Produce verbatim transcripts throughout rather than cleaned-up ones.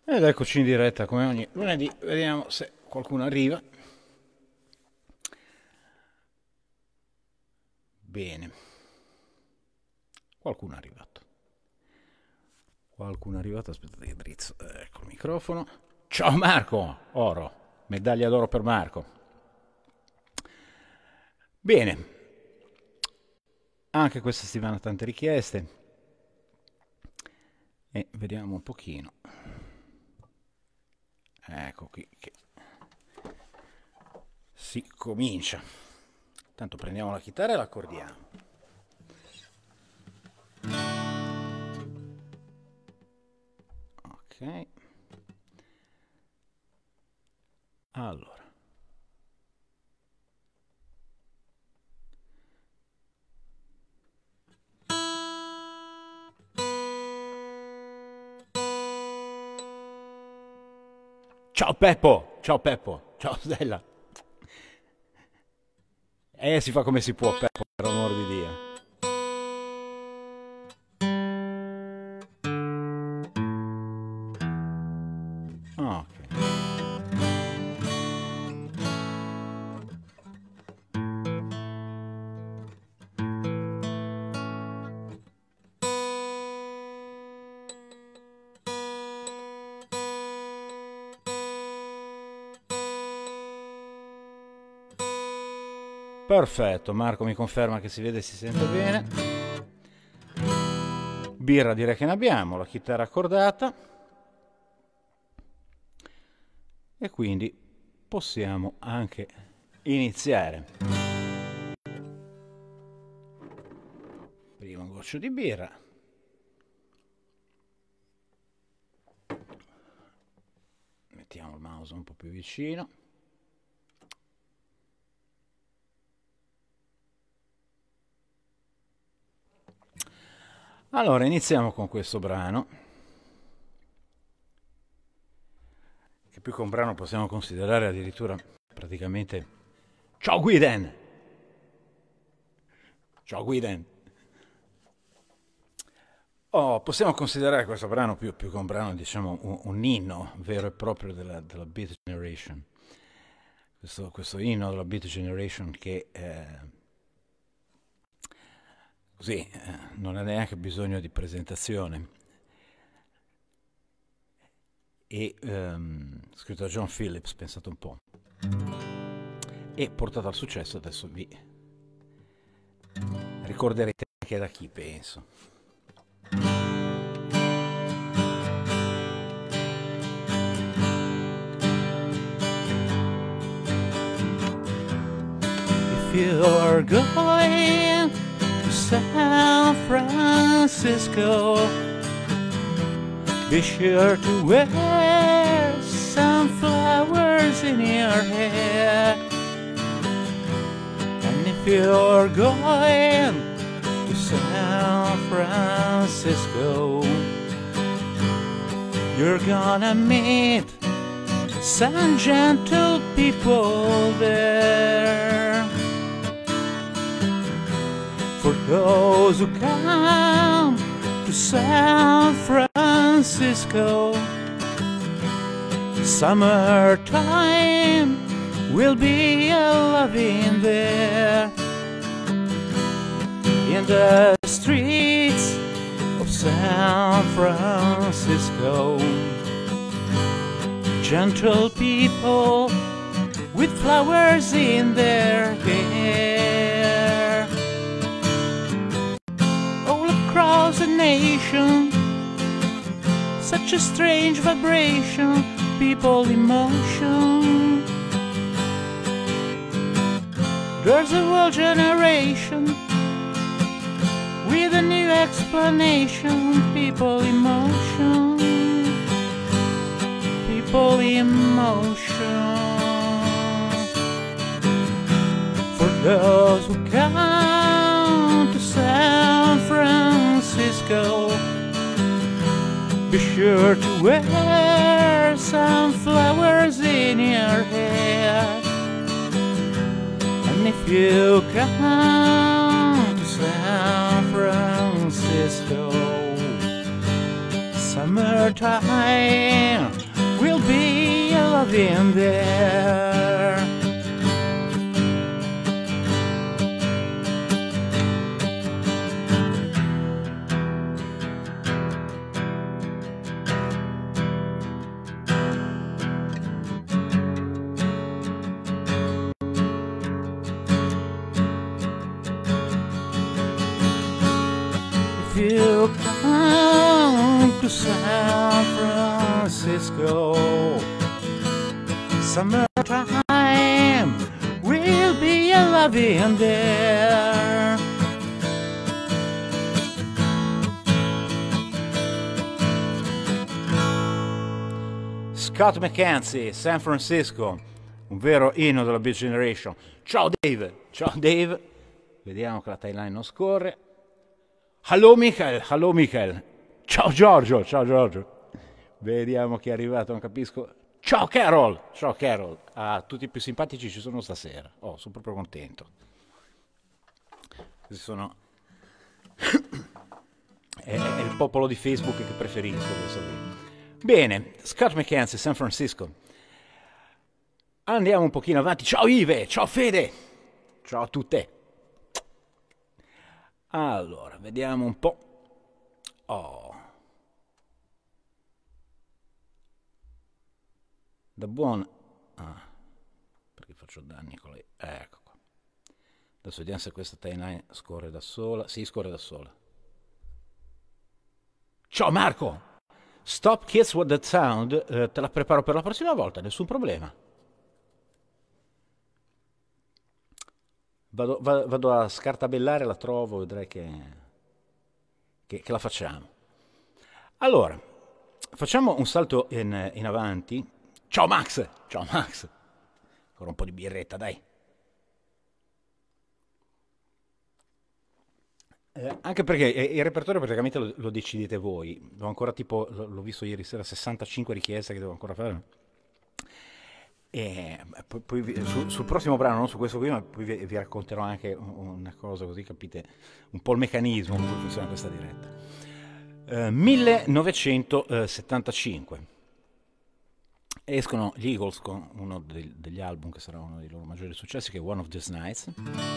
Ed eccoci in diretta come ogni lunedì, vediamo se qualcuno arriva. Bene, qualcuno è arrivato. Qualcuno è arrivato, aspettate che drizzo, ecco il microfono. Ciao Marco, oro, medaglia d'oro per Marco. Bene, anche questa settimana tante richieste e vediamo un pochino. Ecco qui che si comincia. Intanto prendiamo la chitarra e l'accordiamo. Ok. Allora. Ciao Peppo, ciao Peppo, ciao Stella. Eh, si fa come si può, Peppo, per amor di Dio. Ok. Perfetto, Marco mi conferma che si vede e si sente bene. Birra direi che ne abbiamo, la chitarra accordata. E quindi possiamo anche iniziare. Prima un goccio di birra. Mettiamo il mouse un po' più vicino. Allora, iniziamo con questo brano, che più che un brano possiamo considerare addirittura praticamente... Ciao Guiden! Ciao Guiden! Oh, possiamo considerare questo brano più, più che un brano, diciamo, un, un inno vero e proprio della, della Beat Generation. Questo, questo inno della Beat Generation che... Eh, Così, eh, non ha neanche bisogno di presentazione. E um, scritto da John Phillips, pensate un po'. E portato al successo, adesso vi ricorderete anche da chi, penso. If you are going San Francisco, be sure to wear some flowers in your hair. And if you're going to San Francisco, you're gonna meet some gentle people there. For those who come to San Francisco, summertime will be a loving there. In the streets of San Francisco, gentle people with flowers in their hair. Across the nation, such a strange vibration, people in motion. There's a whole generation with a new explanation, people in motion, people in motion. For those who come to San Francisco, be sure to wear some flowers in your hair. And if you come to San Francisco, summertime loving there. If you come to San Francisco, summertime will be a loving there. Scott McKenzie, San Francisco, un vero inno della Beat Generation. Ciao Dave, ciao Dave. Vediamo che la timeline non scorre. Hello Michael, hello Michael. Ciao Giorgio, ciao Giorgio. Vediamo chi è arrivato, non capisco. Ciao Carol, ciao Carol. Ah, tutti i più simpatici ci sono stasera. Oh, sono proprio contento. Questi sono... è, è il popolo di Facebook che preferisco. Questo qui. Bene, Scott McKenzie, San Francisco. Andiamo un pochino avanti. Ciao Ive, ciao Fede. Ciao a tutte. Allora, vediamo un po'. Oh. Da buon... Ah, perché faccio danni con lei. Ecco qua. Adesso vediamo se questa timeline scorre da sola. Sì, scorre da sola. Ciao Marco! Stop Kids with That Sound. Eh, te la preparo per la prossima volta, nessun problema. Vado, vado a scartabellare, la trovo, vedrai che, che, che la facciamo. Allora, facciamo un salto in, in avanti. Ciao Max, ciao Max. Ancora un po' di birretta, dai. Eh, anche perché il repertorio praticamente lo, lo decidete voi. Ho ancora tipo, l'ho visto ieri sera, sessantacinque richieste che devo ancora fare. E poi, poi su, sul prossimo brano, non su questo qui, ma poi vi, vi racconterò anche una cosa, così capite un po' il meccanismo con cui funziona questa diretta. Eh, millenovecentosettantacinque escono gli Eagles con uno dei, degli album che sarà uno dei loro maggiori successi, che è One of These Nights,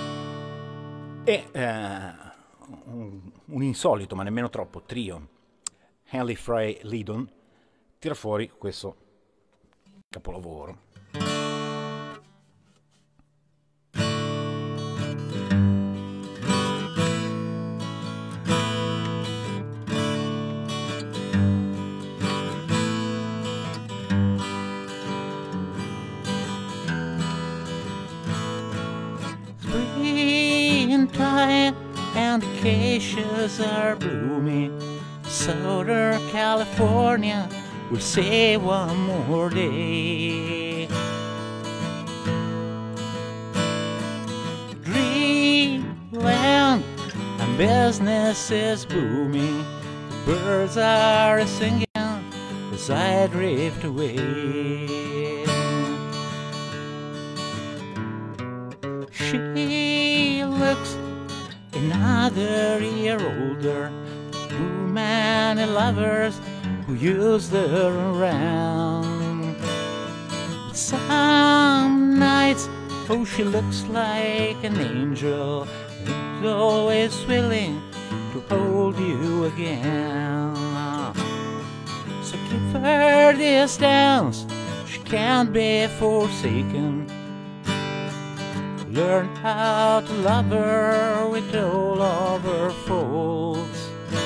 e eh, un, un insolito ma nemmeno troppo trio, Henley Frey Lydon, tira fuori questo capolavoro. Springtime and the acacias are blooming. Southern California will say one more day. Dreamland and business is booming. The birds are singing as I drift away. She looks another year older. Too many lovers who used her around. But some nights, oh, she looks like an angel, and always willing to hold you again. So give her this dance, she can't be forsaken. Learn how to love her with all of her faults.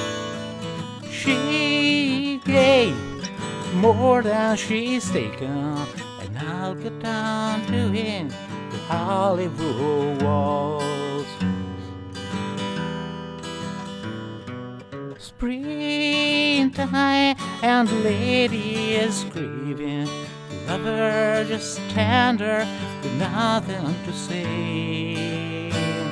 She gave more than she's taken, and I'll go down to him, the Hollywood walls. Springtime and the lady is grieving. The lover just tender with nothing to say.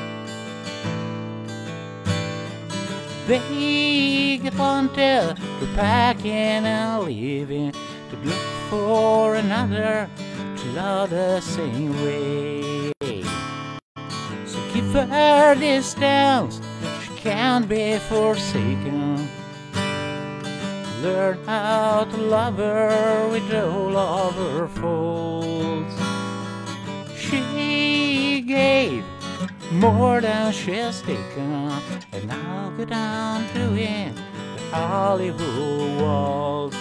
They get wanted to packing and leaving, to look for another to love the same way. So give her this dance, she can't be forsaken. learn how to love her with all of her faults. She gave more than she has taken, and now go down to in the Hollywood walls.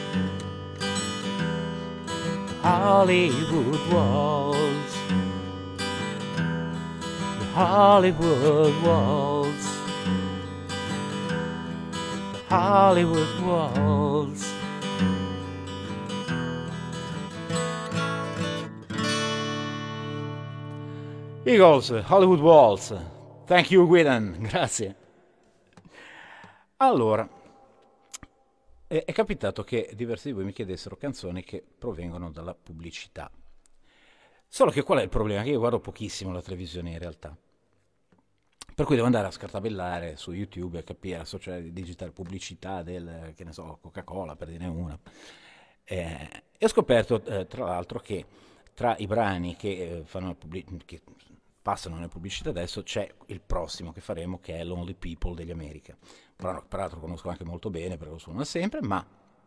Hollywood walls. The Hollywood walls. The Hollywood walls. Eagles, Hollywood Walls. Thank you, Guidan, grazie. Allora, è, è capitato che diversi di voi mi chiedessero canzoni che provengono dalla pubblicità. Solo che qual è il problema? Che io guardo pochissimo la televisione in realtà. Per cui devo andare a scartabellare su YouTube e capire, associare digitale pubblicità del, che ne so, Coca-Cola, per dirne una. Eh, e ho scoperto, eh, tra l'altro, che tra i brani che, eh, fanno che passano nelle pubblicità adesso c'è il prossimo che faremo, che è Lonely People degli America. Brano che peraltro conosco anche molto bene perché lo suono sempre, ma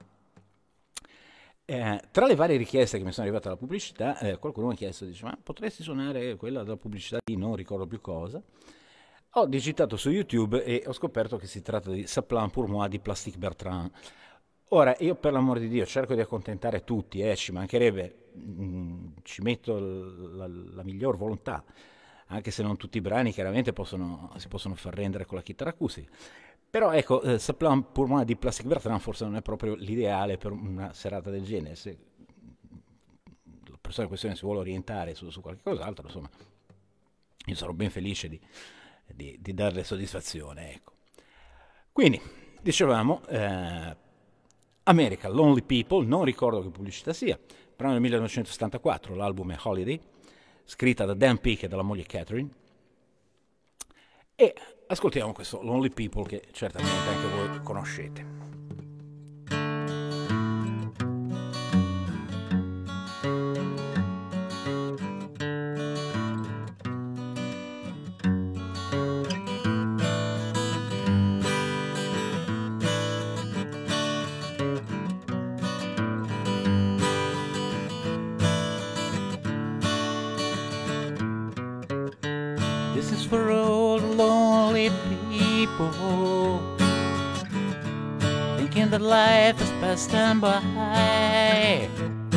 eh, tra le varie richieste che mi sono arrivate alla pubblicità, eh, qualcuno mi ha chiesto, dice, ma potresti suonare quella della pubblicità di non ricordo più cosa? Ho digitato su YouTube e ho scoperto che si tratta di Saplan pour moi di Plastic Bertrand. Ora, io per l'amor di Dio cerco di accontentare tutti, eh, ci mancherebbe, mh, ci metto la, la miglior volontà, anche se non tutti i brani chiaramente possono, si possono far rendere con la chitarra acustica. Però ecco, eh, Saplan pour moi di Plastic Bertrand forse non è proprio l'ideale per una serata del genere. Se la persona in questione si vuole orientare su, su qualche cos'altro, insomma, io sarò ben felice di, di, di darle soddisfazione, ecco. Quindi, dicevamo, eh, America, Lonely People, non ricordo che pubblicità sia, però nel millenovecentosettantaquattro l'album è Holiday, scritta da Dan Peake e dalla moglie Catherine, e ascoltiamo questo Lonely People che certamente anche voi conoscete. This is for all the lonely people, thinking that life is passed them by.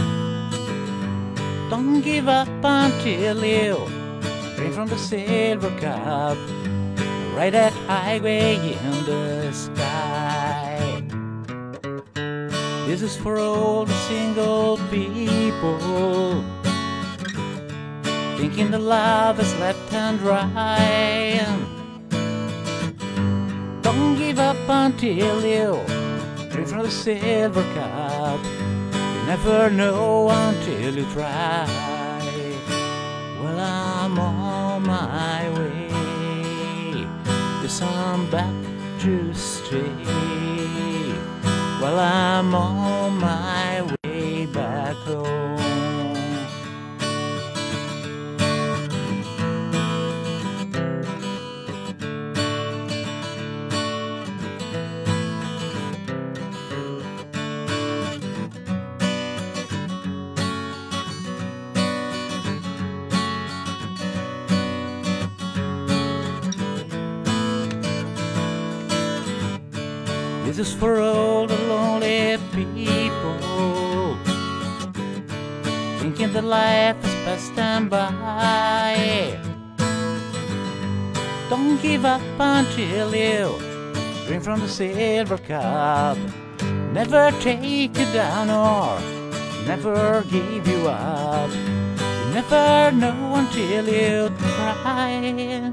Don't give up until you drink from the silver cup, ride that highway in the sky. This is for all the single people, thinking the love is left and right. Don't give up until you drink from the silver cup. You never know until you try. Well, I'm on my way, yes, I'm back to stay. Well, I'm on my way back home. This is for all the lonely people, thinking that life is passed them by. Don't give up until you drink from the silver cup. Never take you down or never give you up. You never know until you try.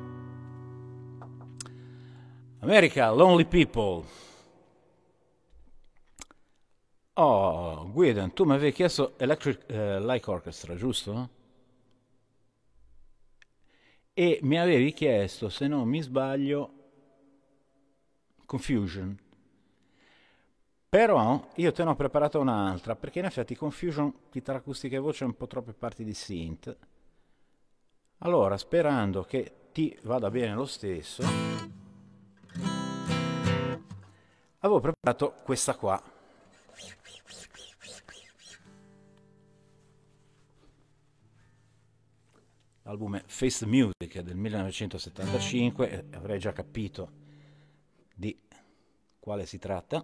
America, Lonely People. Oh, Guidan, tu mi avevi chiesto Electric uh, Light Orchestra, giusto? E mi avevi chiesto, se non mi sbaglio, Confusion. Però io te ne ho preparata un'altra, perché in effetti Confusion, chitarra acustica e voce, un po' troppe parti di synth. Allora, sperando che ti vada bene lo stesso, avevo preparato questa qua. L'album è Face the Music del millenovecentosettantacinque, e avrei già capito di quale si tratta.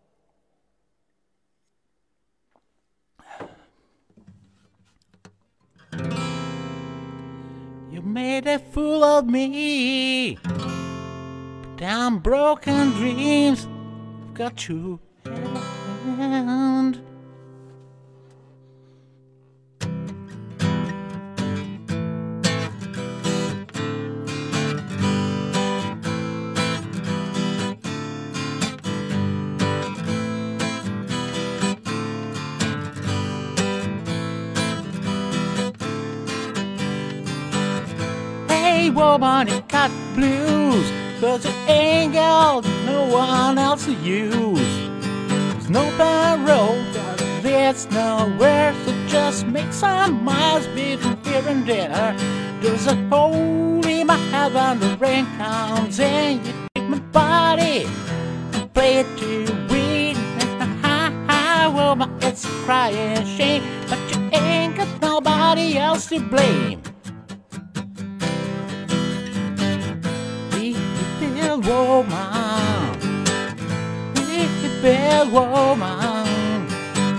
You made a fool of me, down broken dreams, I've got you hand. Hey woman, you got blues, 'cause you ain't got no one else to use. There's no bad road, there's nowhere, so just make some miles between here and there. There's a hole in my head when the rain comes in. You take my body and play it to win. Ha ha, woman, it's a crying shame, but you ain't got nobody else to blame. Woman, evil woman,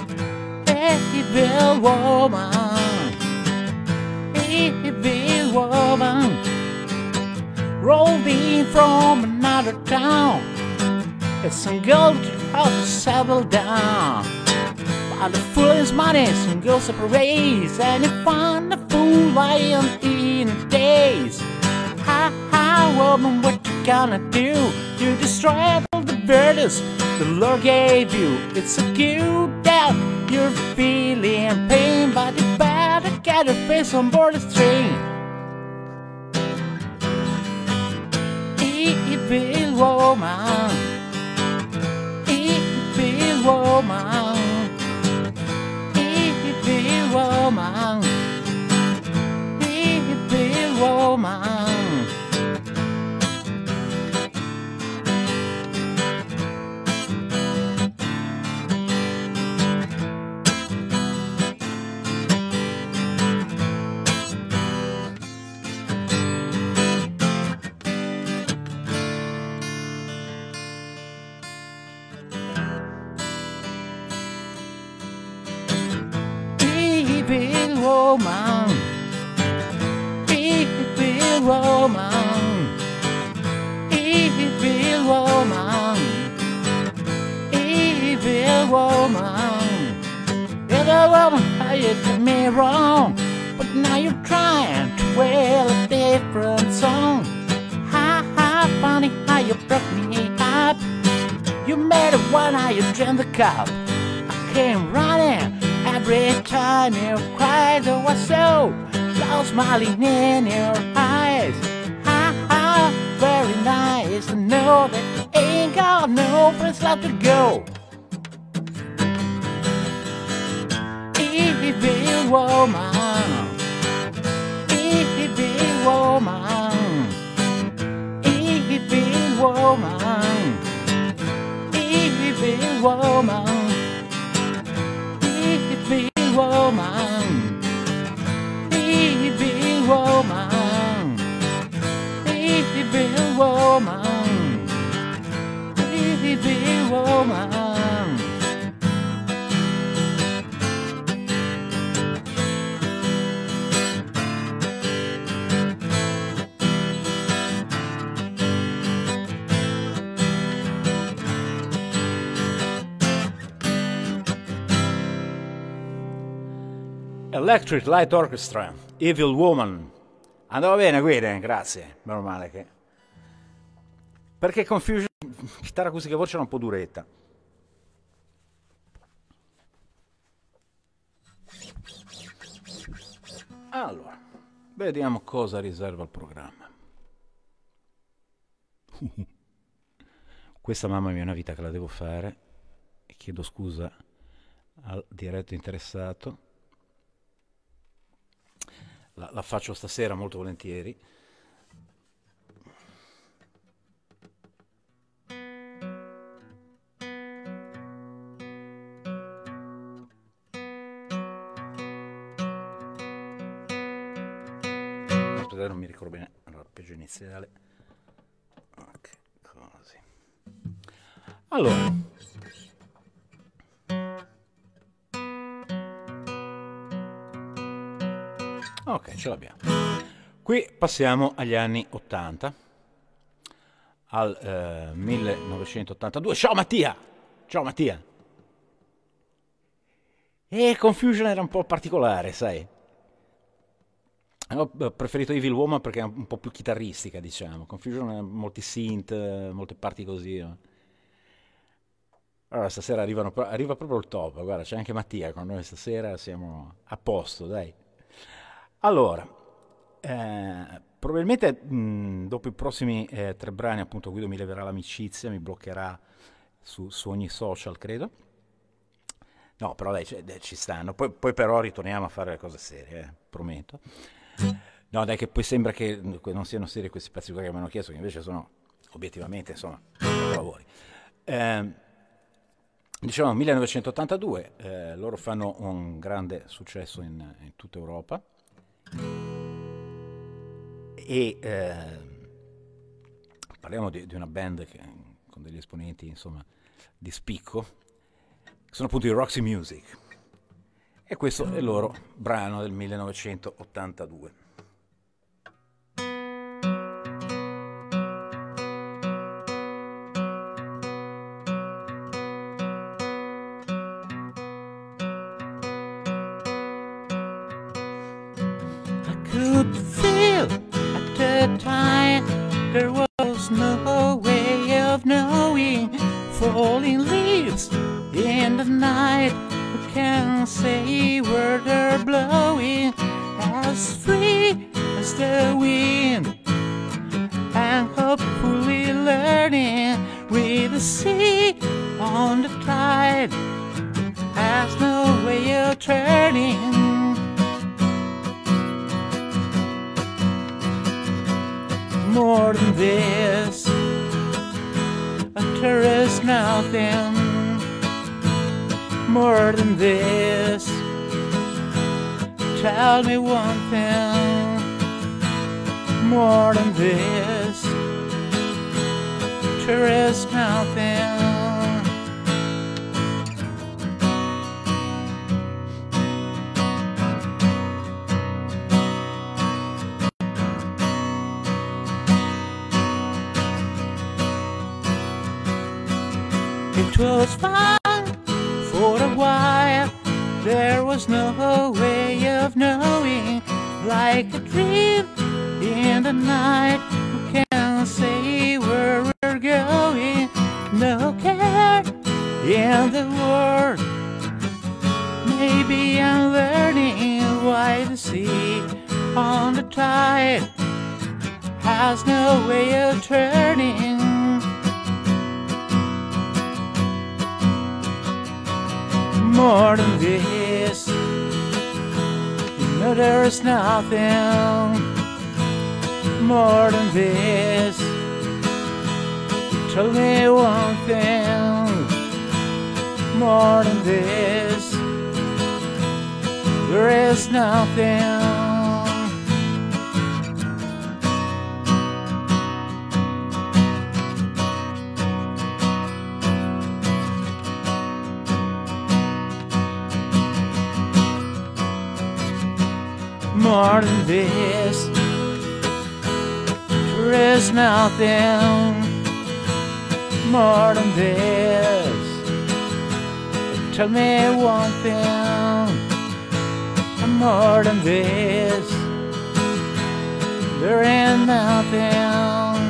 evil woman, evil woman, rolled in from another town. It's some girl to help settle down. But the fool is money, some girls separate, and you find the fool lying in the days. Ha ha, woman, what you gonna do? You destroy all the burdens the Lord gave you. It's a good doubt you're feeling pain, but you better get your face on board the train. Evil woman, evil woman, evil woman, evil woman. Evil woman, evil woman, evil woman, evil woman. Evil woman, how you did me wrong, but now you're trying to wail a different song. Ha ha, funny how you broke me up. You made it one, how you drank the cup. I came running every time you cried, oh, I so lost smiling in your eyes. Ha ha, very nice to know that you ain't got no place left to go. Evil woman, evil woman, evil woman, evil woman. Evil woman, evil woman, evil woman, evil woman. Electric Light Orchestra, Evil Woman. Andava bene, guida, grazie. Meno male che... Perché Confusion, chitarra acustica voce era un po' duretta. Allora, vediamo cosa riserva il programma. Questa, mamma mia, è una vita che la devo fare. E chiedo scusa al diretto interessato. La, la faccio stasera molto volentieri. scusate, non mi ricordo bene. Allora, arpeggio iniziale. Ok, così. Allora. Ok, ce l'abbiamo. Qui passiamo agli anni ottanta, al eh, millenovecentottantadue. Ciao Mattia! Ciao Mattia! E Confusion era un po' particolare, sai? Ho preferito Evil Woman perché è un po' più chitarristica, diciamo. Confusion ha molti synth, molte parti così. Allora, stasera arrivano, arriva proprio il top. Guarda, c'è anche Mattia con noi stasera, siamo a posto, dai. Allora, eh, probabilmente mh, dopo i prossimi eh, tre brani, appunto, Guido mi leverà l'amicizia, mi bloccherà su, su ogni social, credo. No, però dai, c- dai, ci stanno. Poi, poi però ritorniamo a fare le cose serie, eh, prometto. No, dai, che poi sembra che non siano serie questi pezzi qua che mi hanno chiesto, che invece sono obiettivamente, insomma, lavori. Eh, diciamo millenovecentottantadue, eh, loro fanno un grande successo in, in tutta Europa e eh, parliamo di, di una band che, con degli esponenti, insomma, di spicco, che sono appunto i Roxy Music, e questo è il loro brano del millenovecentottantadue. Could feel at the time there was no way of knowing. Falling leaves in the night, who can say where they're blowing? As free as the wind, and hopefully learning with the sea on the tide, has no way of turning. More than this, there is nothing. More than this, tell me one thing. More than this, there is nothing. It was fun for a while, there was no way of knowing. Like a dream in the night, who can say where we're going? No care in the world, maybe I'm learning why the sea on the tide has no way of turning. More than this, you know there is nothing. More than this, tell me one thing. More than this, there is nothing. More than this, there is nothing. More than this, tell me one thing. More than this, there ain't nothing.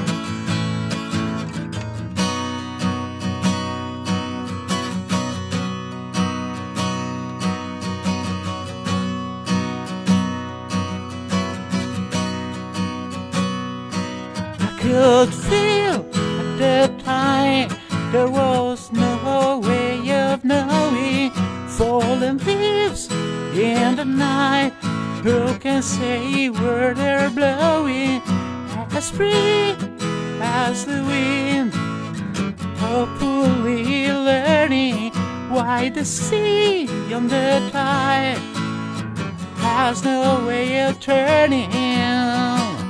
Could feel at the time there was no way of knowing. Falling leaves in the night, who can say where they're blowing? As free as the wind, hopefully learning why the sea on the tide has no way of turning.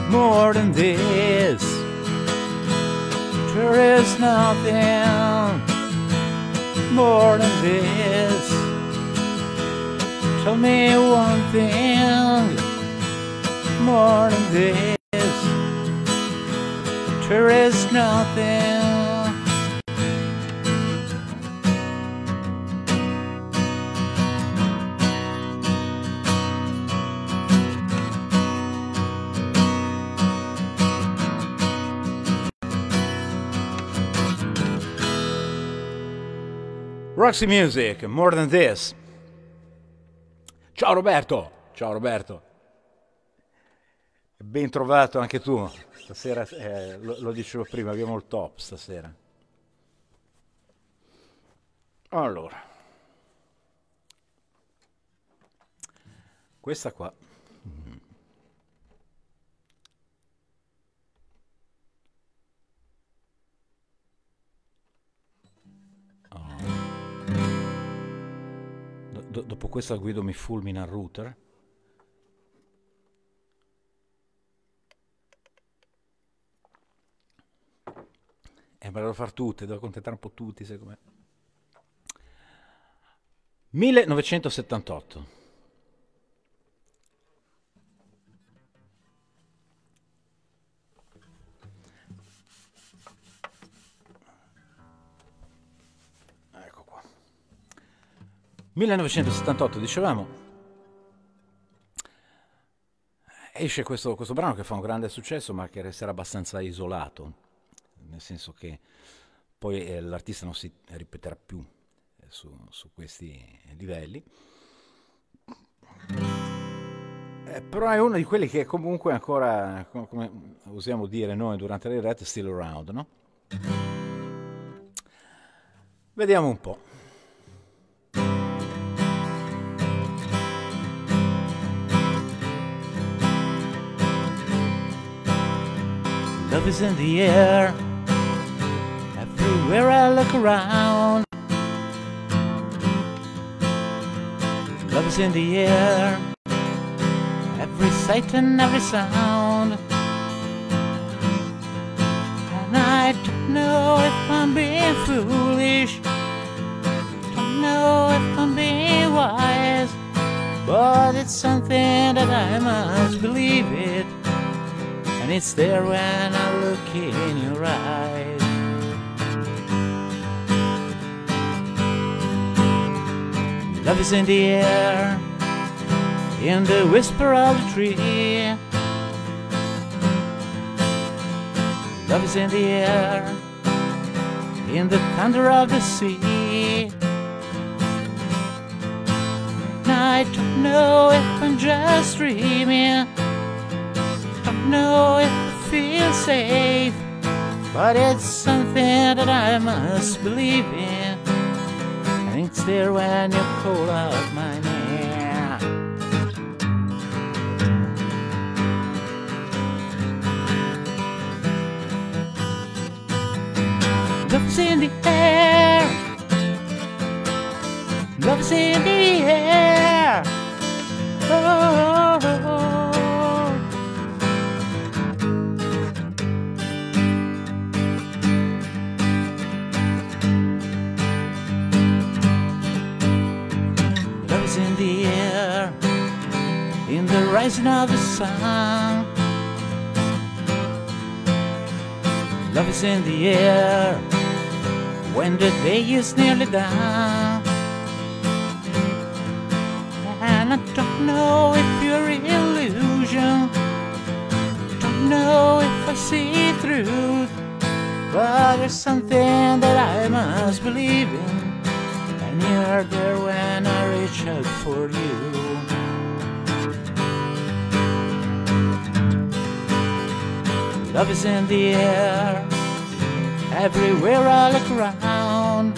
more than this. There is nothing more than this. Tell me one thing more than this. There is nothing. Roxy Music, more than this. Ciao Roberto, ciao Roberto. Ben trovato anche tu. Stasera, eh, lo, lo dicevo prima, abbiamo il top stasera. Allora. Questa qua. Do- dopo questa Guido mi fulmina il router. E me le devo fare tutte, devo accontentare un po' tutti, sai com'è. millenovecentosettantotto. Ecco qua. millenovecentosettantotto, dicevamo, esce questo, questo brano che fa un grande successo, ma che resterà abbastanza isolato, nel senso che poi eh, l'artista non si ripeterà più eh, su, su questi livelli. Eh, però è uno di quelli che comunque ancora, com- come usiamo dire noi durante le dirette, still around, no? Vediamo un po'. Love is in the air, everywhere I look around. Love is in the air, every sight and every sound. And I don't know if I'm being foolish, don't know if I'm being wise, but it's something that I must believe it. And it's there when I look in your eyes. Love is in the air, in the whisper of the tree. Love is in the air, in the thunder of the sea. And I don't know if I'm just dreaming, don't know if I feel safe, but it's something that I must believe in. And it's there when you call out my name. Love's in the air, love's in the air. Oh, oh, oh. In the air, in the rising of the sun. Love is in the air, when the day is nearly done. And I don't know if you're illusion, don't know if I see truth, but there's something that I must believe in. And you're there when I reach out for you. Love is in the air, everywhere I look around.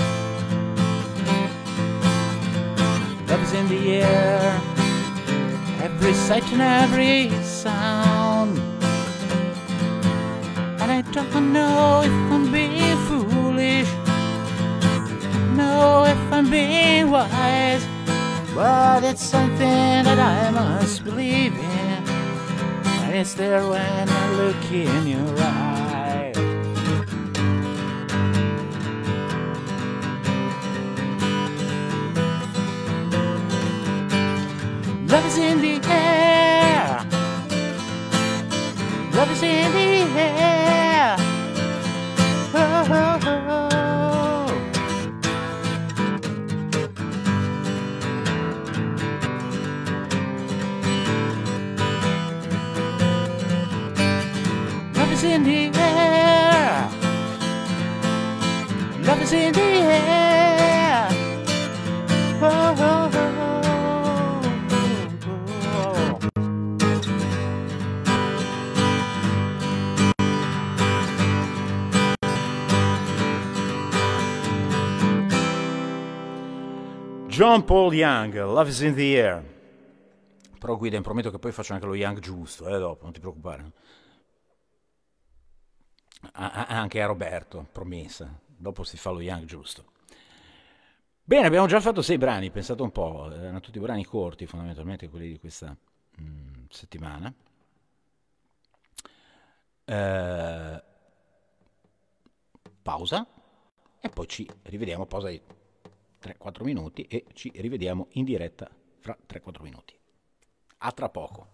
Love is in the air, every sight and every sound. And I don't know if I'm being foolish, know if I'm being wise, but it's something that I must believe in. And it's there when I look in your eye. Love is in the air. Love is in the air. Oh, oh, oh. Love is in the air. Love is in the air. Oh, oh, oh. John Paul Young, Love is in the air. Però Guida, prometto che poi faccio anche lo Young giusto, eh, dopo, non ti preoccupare. Ah, anche a Roberto, promessa. Dopo si fa lo Young giusto. Bene, abbiamo già fatto sei brani, pensate un po', erano tutti brani corti fondamentalmente quelli di questa mh, settimana. Eh, pausa e poi ci rivediamo, pausa di tre quattro minuti e ci rivediamo in diretta fra tre quattro minuti. A tra poco.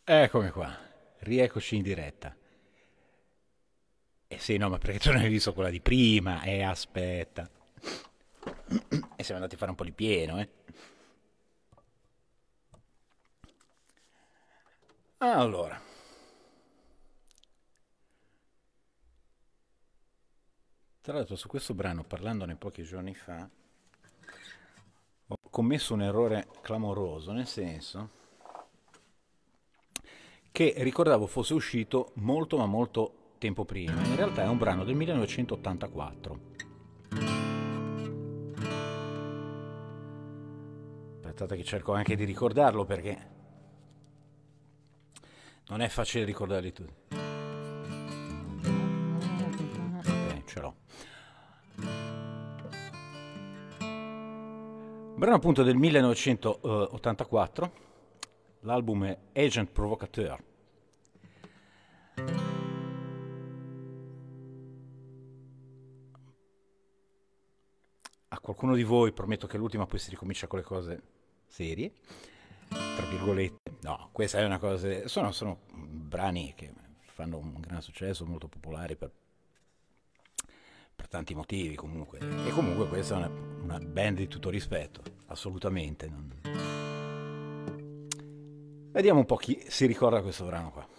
Eccomi qua, rieccoci in diretta. Eh sì, no, ma perché tu non hai visto quella di prima? Eh, aspetta. E siamo andati a fare un po' di pieno, eh. Allora. Tra l'altro su questo brano, parlandone pochi giorni fa, ho commesso un errore clamoroso, nel senso che ricordavo fosse uscito molto ma molto tempo prima. In realtà è un brano del millenovecentottantaquattro. Aspettate che cerco anche di ricordarlo perché non è facile ricordarli tutti. Ok, ce l'ho. Brano appunto del millenovecentottantaquattro, l'album è Agent Provocateur. A qualcuno di voi prometto che l'ultima poi si ricomincia con le cose serie, tra virgolette. No, questa è una cosa, sono, sono brani che fanno un gran successo, molto popolari per, per tanti motivi comunque. E comunque questa è una, una band di tutto rispetto, assolutamente. Non... Vediamo un po' chi si ricorda questo brano qua.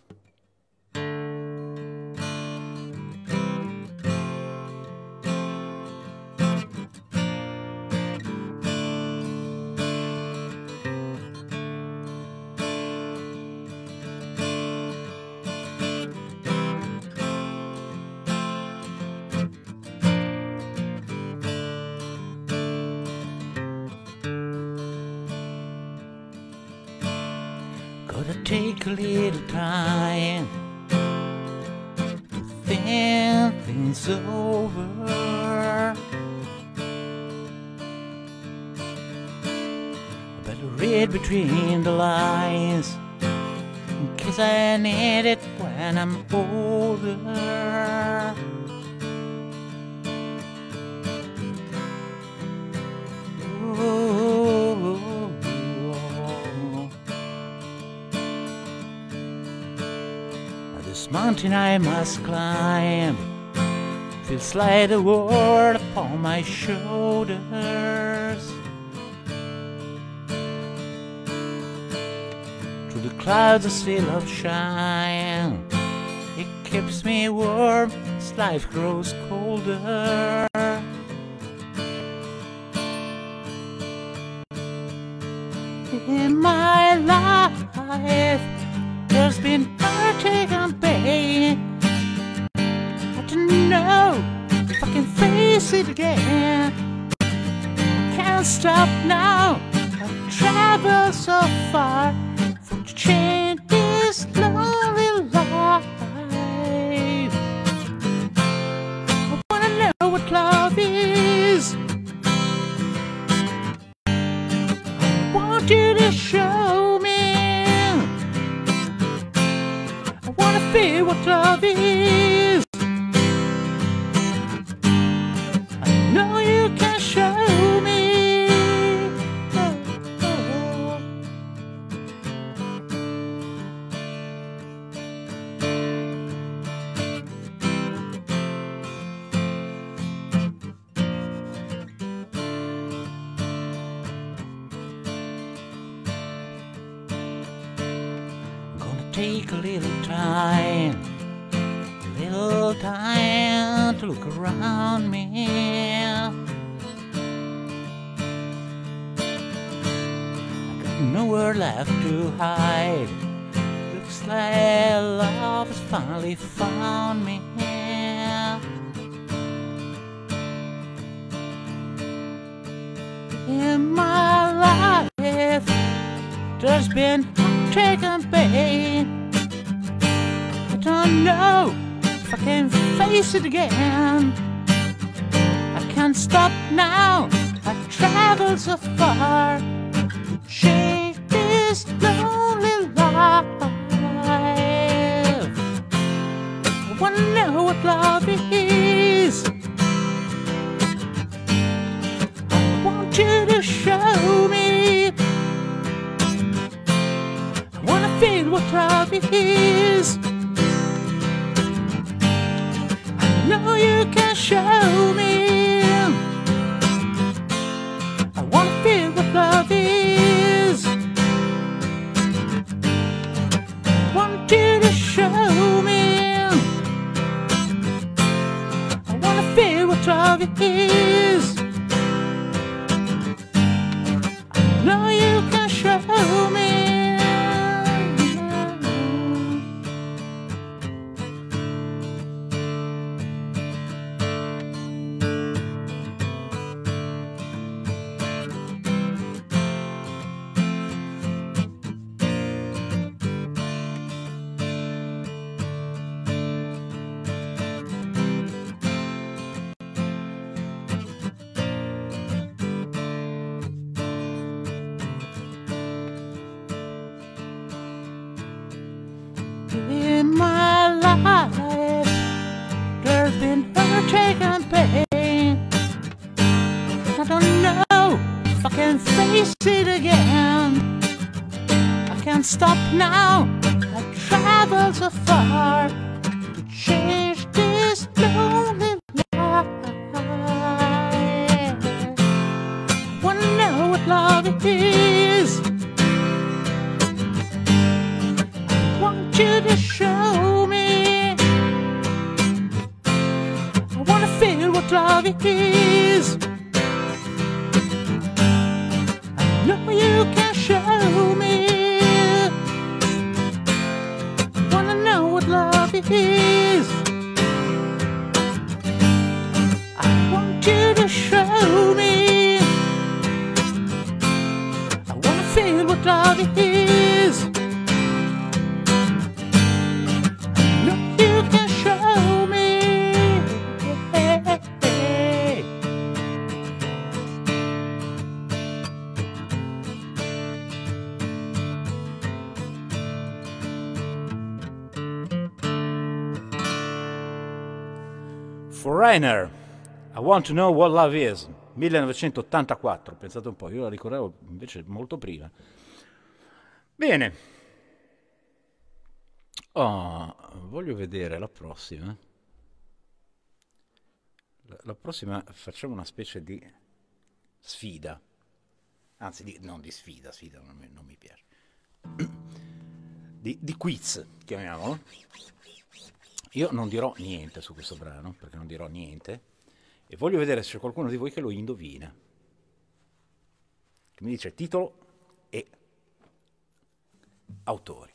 Gotta take a little time to think things over. I better read between the lines in case I need it when I'm older. This mountain I must climb feels like the world upon my shoulders. Through the clouds a still of shine, it keeps me warm as life grows colder. In my life there's been heartache and pain. I don't know if I can face it again. Can't stop now. I've traveled so far for to change this lonely life. I wanna know what love is. I want you to show me. Feel what love is. I know you can show me. Oh, oh. Gonna take a little time, a little time to look around me. I got nowhere left to hide. Looks like love has finally found me. In my life there's been heartache and pain. I don't know if I can face it again. I can't stop now. I've traveled so far to change this lonely life. I wanna know what love is. I want you to show me. I wanna feel feel what love is. I know you can show me. I wanna feel what love is. I want you to show me. I wanna feel what love is. I know you can show me. In my life, there's been heartache and pain. I don't know if I can face it again. I can't stop now. I traveled so far to change this lonely life. Wanna know what love is? You to show me. I wanna feel what love is. I know you can show me. I wanna know what love is. I want you to show me. I wanna feel what love is. Foreigner, I Want to Know What Love Is, millenovecentottantaquattro, pensate un po', io la ricordavo invece molto prima. Bene, oh, voglio vedere la prossima. La, la prossima facciamo una specie di sfida, anzi di, non di sfida, sfida non mi, non mi piace, di, di quiz, chiamiamolo. Io non dirò niente su questo brano, perché non dirò niente, e voglio vedere se c'è qualcuno di voi che lo indovina. Che mi dice titolo e autori.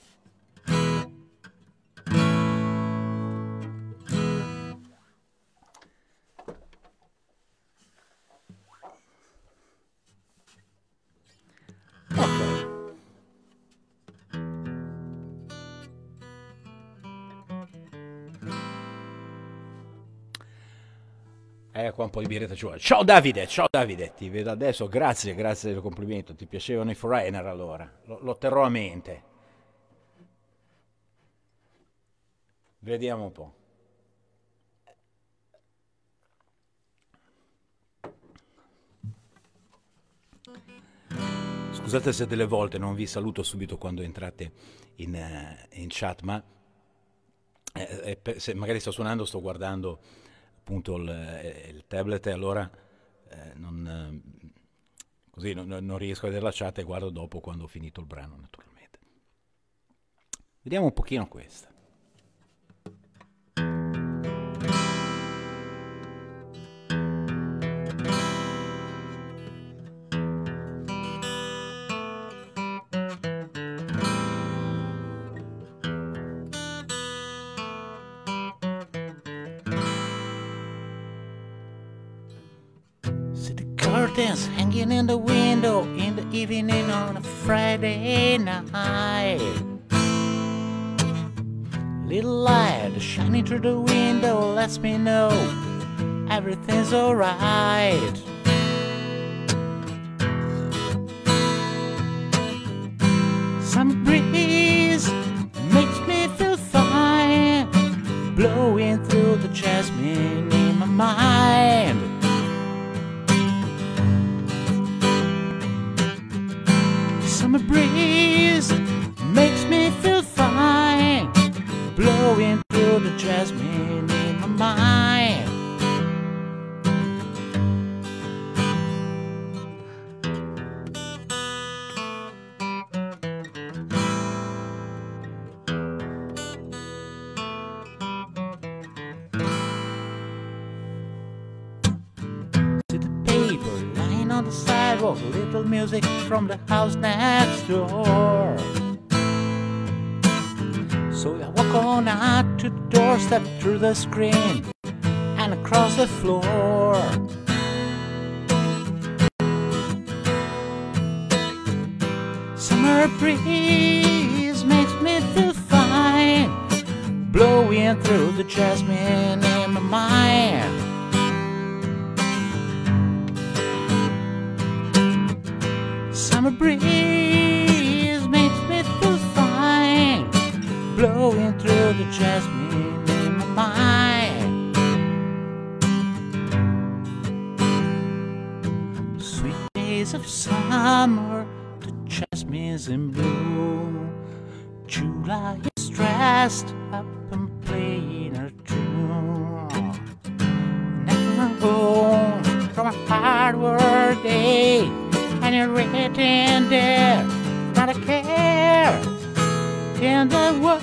Ok. Eh, qua un po' di birretta ci vuole. Ciao Davide, ciao Davide, ti vedo adesso, grazie, grazie del complimento, ti piacevano i Foreigner allora, lo, lo terrò a mente. Vediamo un po'. Scusate se delle volte non vi saluto subito quando entrate in, uh, in chat, ma eh, per, se magari sto suonando, sto guardando appunto il, il tablet e allora eh, non, così non, non riesco a vedere la chat e guardo dopo quando ho finito il brano, naturalmente. Vediamo un pochino questa. Curtains hanging in the window in the evening on a Friday night. Little light shining through the window lets me know everything's alright. Some breeze makes me feel fine, blowing through the jasmine in my mind. Summer breeze makes me feel on the sidewalk, little music from the house next door. So I walk on out to the door, step through the screen and across the floor. Summer breeze makes me feel fine, blowing through the jasmine in my mind. Summer breeze makes me feel fine, blowing through the jasmine in my mind. Sweet days of summer, the jasmine's in bloom. July is dressed up and playing her tune. Now I'm home from a hard work day, and you're written there, not a care in the world.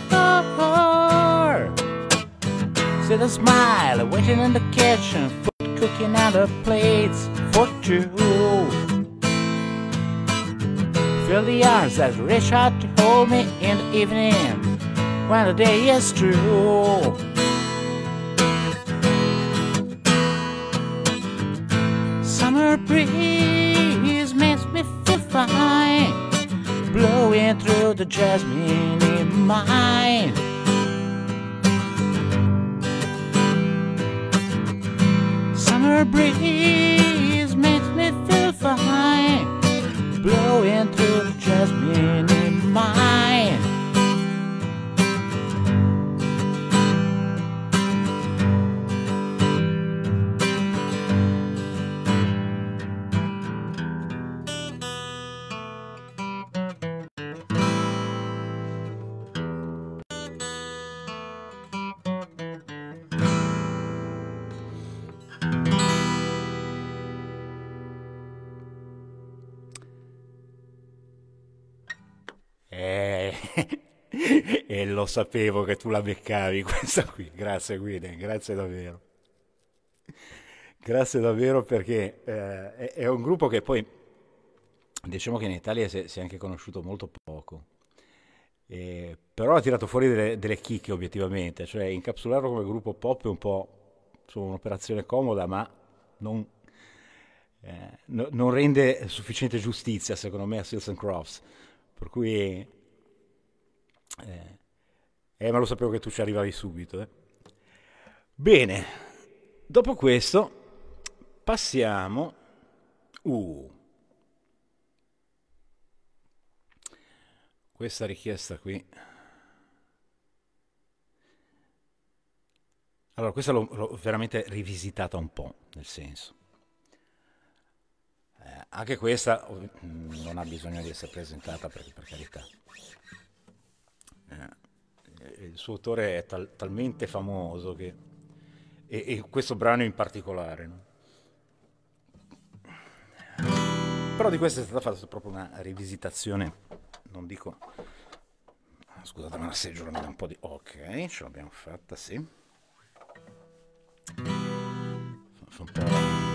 See the smile waiting in the kitchen, food cooking on the plates for two. Feel the arms that reach out to hold me in the evening when the day is through. Summer breeze makes me feel fine, blowing through the jasmine in my mind. Summer breeze makes me feel fine, blowing through the jasmine in my mind. Eh, e lo sapevo che tu la beccavi questa qui. Grazie Guide, grazie davvero. Grazie davvero perché eh, è, è un gruppo che poi diciamo che in Italia si è, si è anche conosciuto molto poco. Eh, però ha tirato fuori delle, delle chicche obiettivamente, cioè incapsularlo come gruppo pop è un po' insomma, un'operazione comoda, ma non, eh, no- non rende sufficiente giustizia secondo me a Seals and Crofts. Per cui, eh, eh, ma lo sapevo che tu ci arrivavi subito. eh. Bene, dopo questo passiamo. Uh, questa richiesta qui. Allora, questa l'ho, l'ho veramente rivisitata un po', nel senso. Eh, anche questa ov- mh, non ha bisogno di essere presentata per, per carità. Eh, il suo autore è tal- talmente famoso che, e, e questo brano in particolare, no? Però di questa è stata fatta proprio una rivisitazione, non dico. Scusate, ma la seggiola mi dà un po' di. Ok, ce l'abbiamo fatta, sì. Fa fa un po'.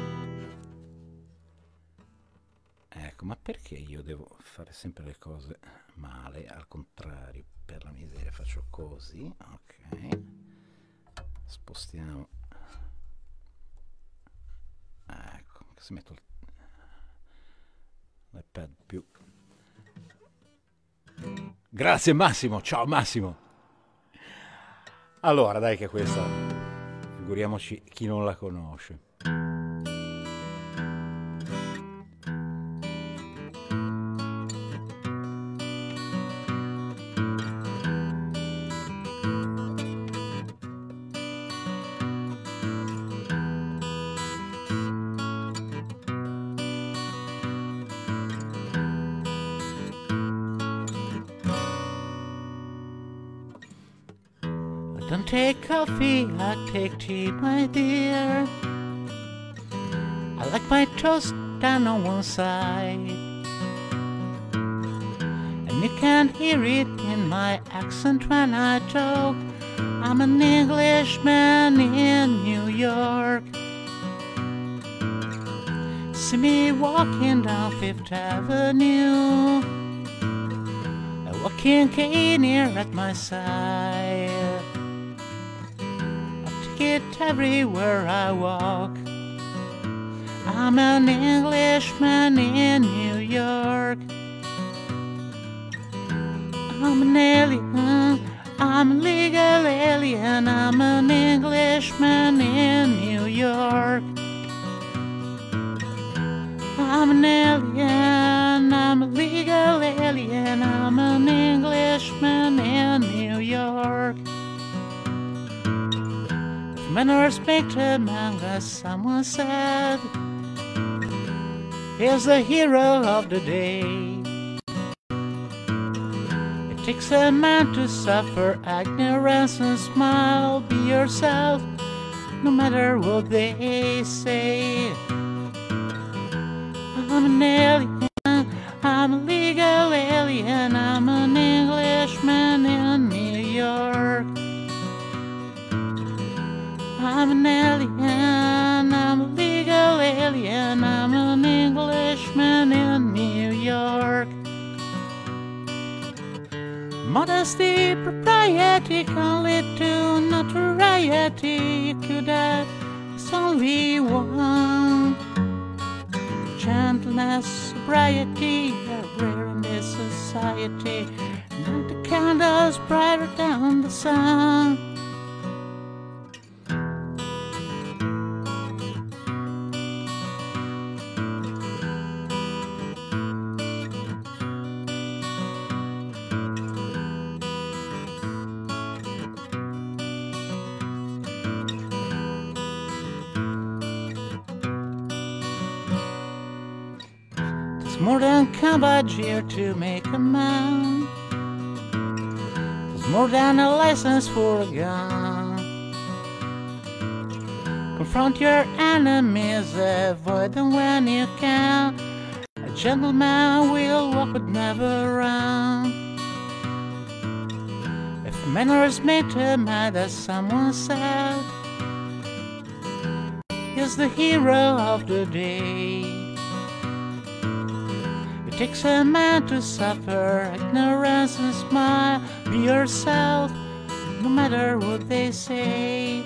Ecco, ma perché io devo fare sempre le cose male? Al contrario, per la miseria faccio così, ok. Spostiamo. Ecco, se metto il- l'iPad più. Grazie Massimo, ciao Massimo. Allora, dai che questa, figuriamoci chi non la conosce. Don't take coffee, I take tea, my dear. I like my toast down on one side. And you can hear it in my accent when I talk. I'm an Englishman in New York. see me walking down Fifth Avenue, a walking cane here at my side. I take it everywhere I walk. I'm an Englishman in New York. I'm an alien, I'm a legal alien. I'm an Englishman in New York. I'm an alien, I'm a legal alien. I'm an Englishman in New York. If manners make the manga, someone said, he's the hero of the day. It takes a man to suffer ignorance and smile. Be yourself, no matter what they say. I'm an alien, I'm a legal alien. I'm an Englishman in New York. I'm an alien, I'm a legal alien. I'm an Englishman in New York. Modesty, propriety can lead to notoriety. You could have, it's only one. Gentleness, sobriety are rare in this society. And the candles brighter than the sun. More than combat gear to make a man. There's more than a license for a gun. Confront your enemies, avoid them when you can. A gentleman will walk but never run. If manners make a man, as someone said, he's the hero of the day. It takes a man to suffer ignorance and smile. Be yourself, no matter what they say.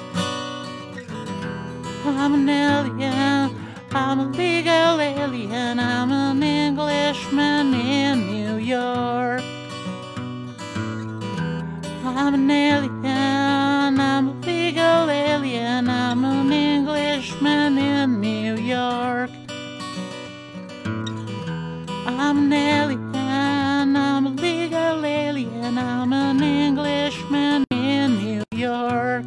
I'm an alien, I'm a legal alien. I'm an Englishman in New York. I'm an alien, I'm a legal alien. I'm an Englishman in New York. I'm an alien, I'm a legal alien. I'm an Englishman in New York.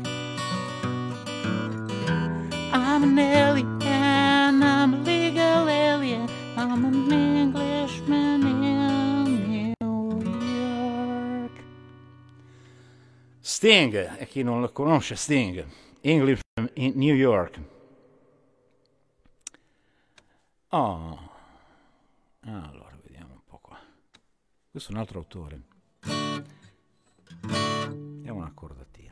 I'm an alien, I'm a legal alien. I'm an Englishman in New York. Sting, e chi non lo conosce Sting, Englishman in New York. Oh. Allora, vediamo un po' qua. Questo è un altro autore. È una accordatina.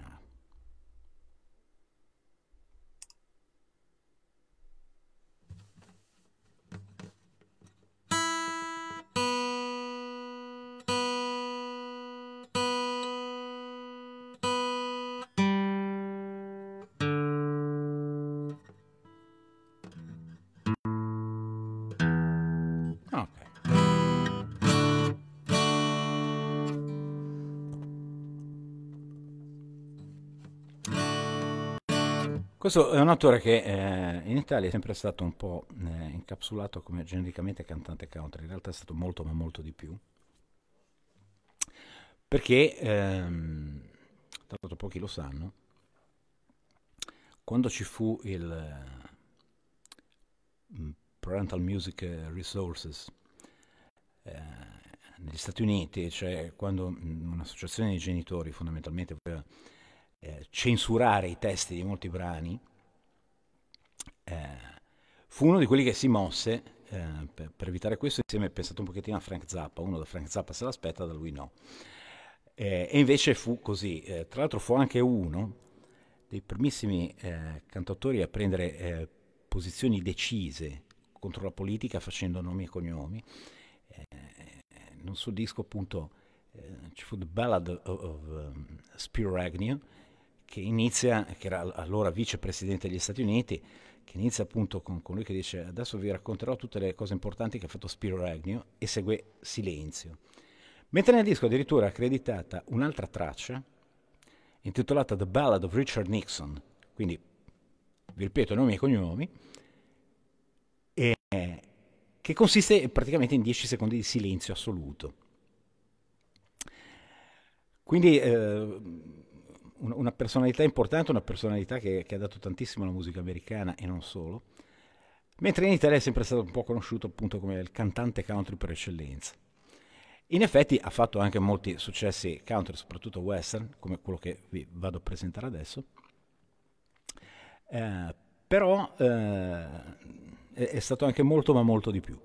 Questo è un autore che eh, in Italia è sempre stato un po' eh, incapsulato come genericamente cantante country. In realtà è stato molto ma molto di più, perché ehm, tra l'altro pochi lo sanno, quando ci fu il uh, Parental Music Resources eh, negli Stati Uniti, cioè quando un'associazione di genitori fondamentalmente voleva Eh, censurare i testi di molti brani, eh, fu uno di quelli che si mosse eh, per, per evitare questo. Insieme pensato un pochettino a Frank Zappa, uno da Frank Zappa se l'aspetta, da lui no, eh, e invece fu così. Eh, tra l'altro fu anche uno dei primissimi eh, cantautori a prendere eh, posizioni decise contro la politica facendo nomi e cognomi. Eh, nel suo disco appunto eh, ci fu The Ballad of, of um, Spiro Agnew, che inizia, che era allora vicepresidente degli Stati Uniti, che inizia appunto con, con lui che dice: adesso vi racconterò tutte le cose importanti che ha fatto Spiro Agnew, e segue silenzio. Mentre nel disco addirittura è accreditata un'altra traccia intitolata The Ballad of Richard Nixon, quindi vi ripeto nomi e cognomi, e, che consiste praticamente in dieci secondi di silenzio assoluto. Quindi eh, una personalità importante, una personalità che, che ha dato tantissimo alla musica americana e non solo, mentre in Italia è sempre stato un po' conosciuto appunto come il cantante country per eccellenza. In effetti ha fatto anche molti successi country, soprattutto western, come quello che vi vado a presentare adesso, eh, però eh, è, è stato anche molto ma molto di più.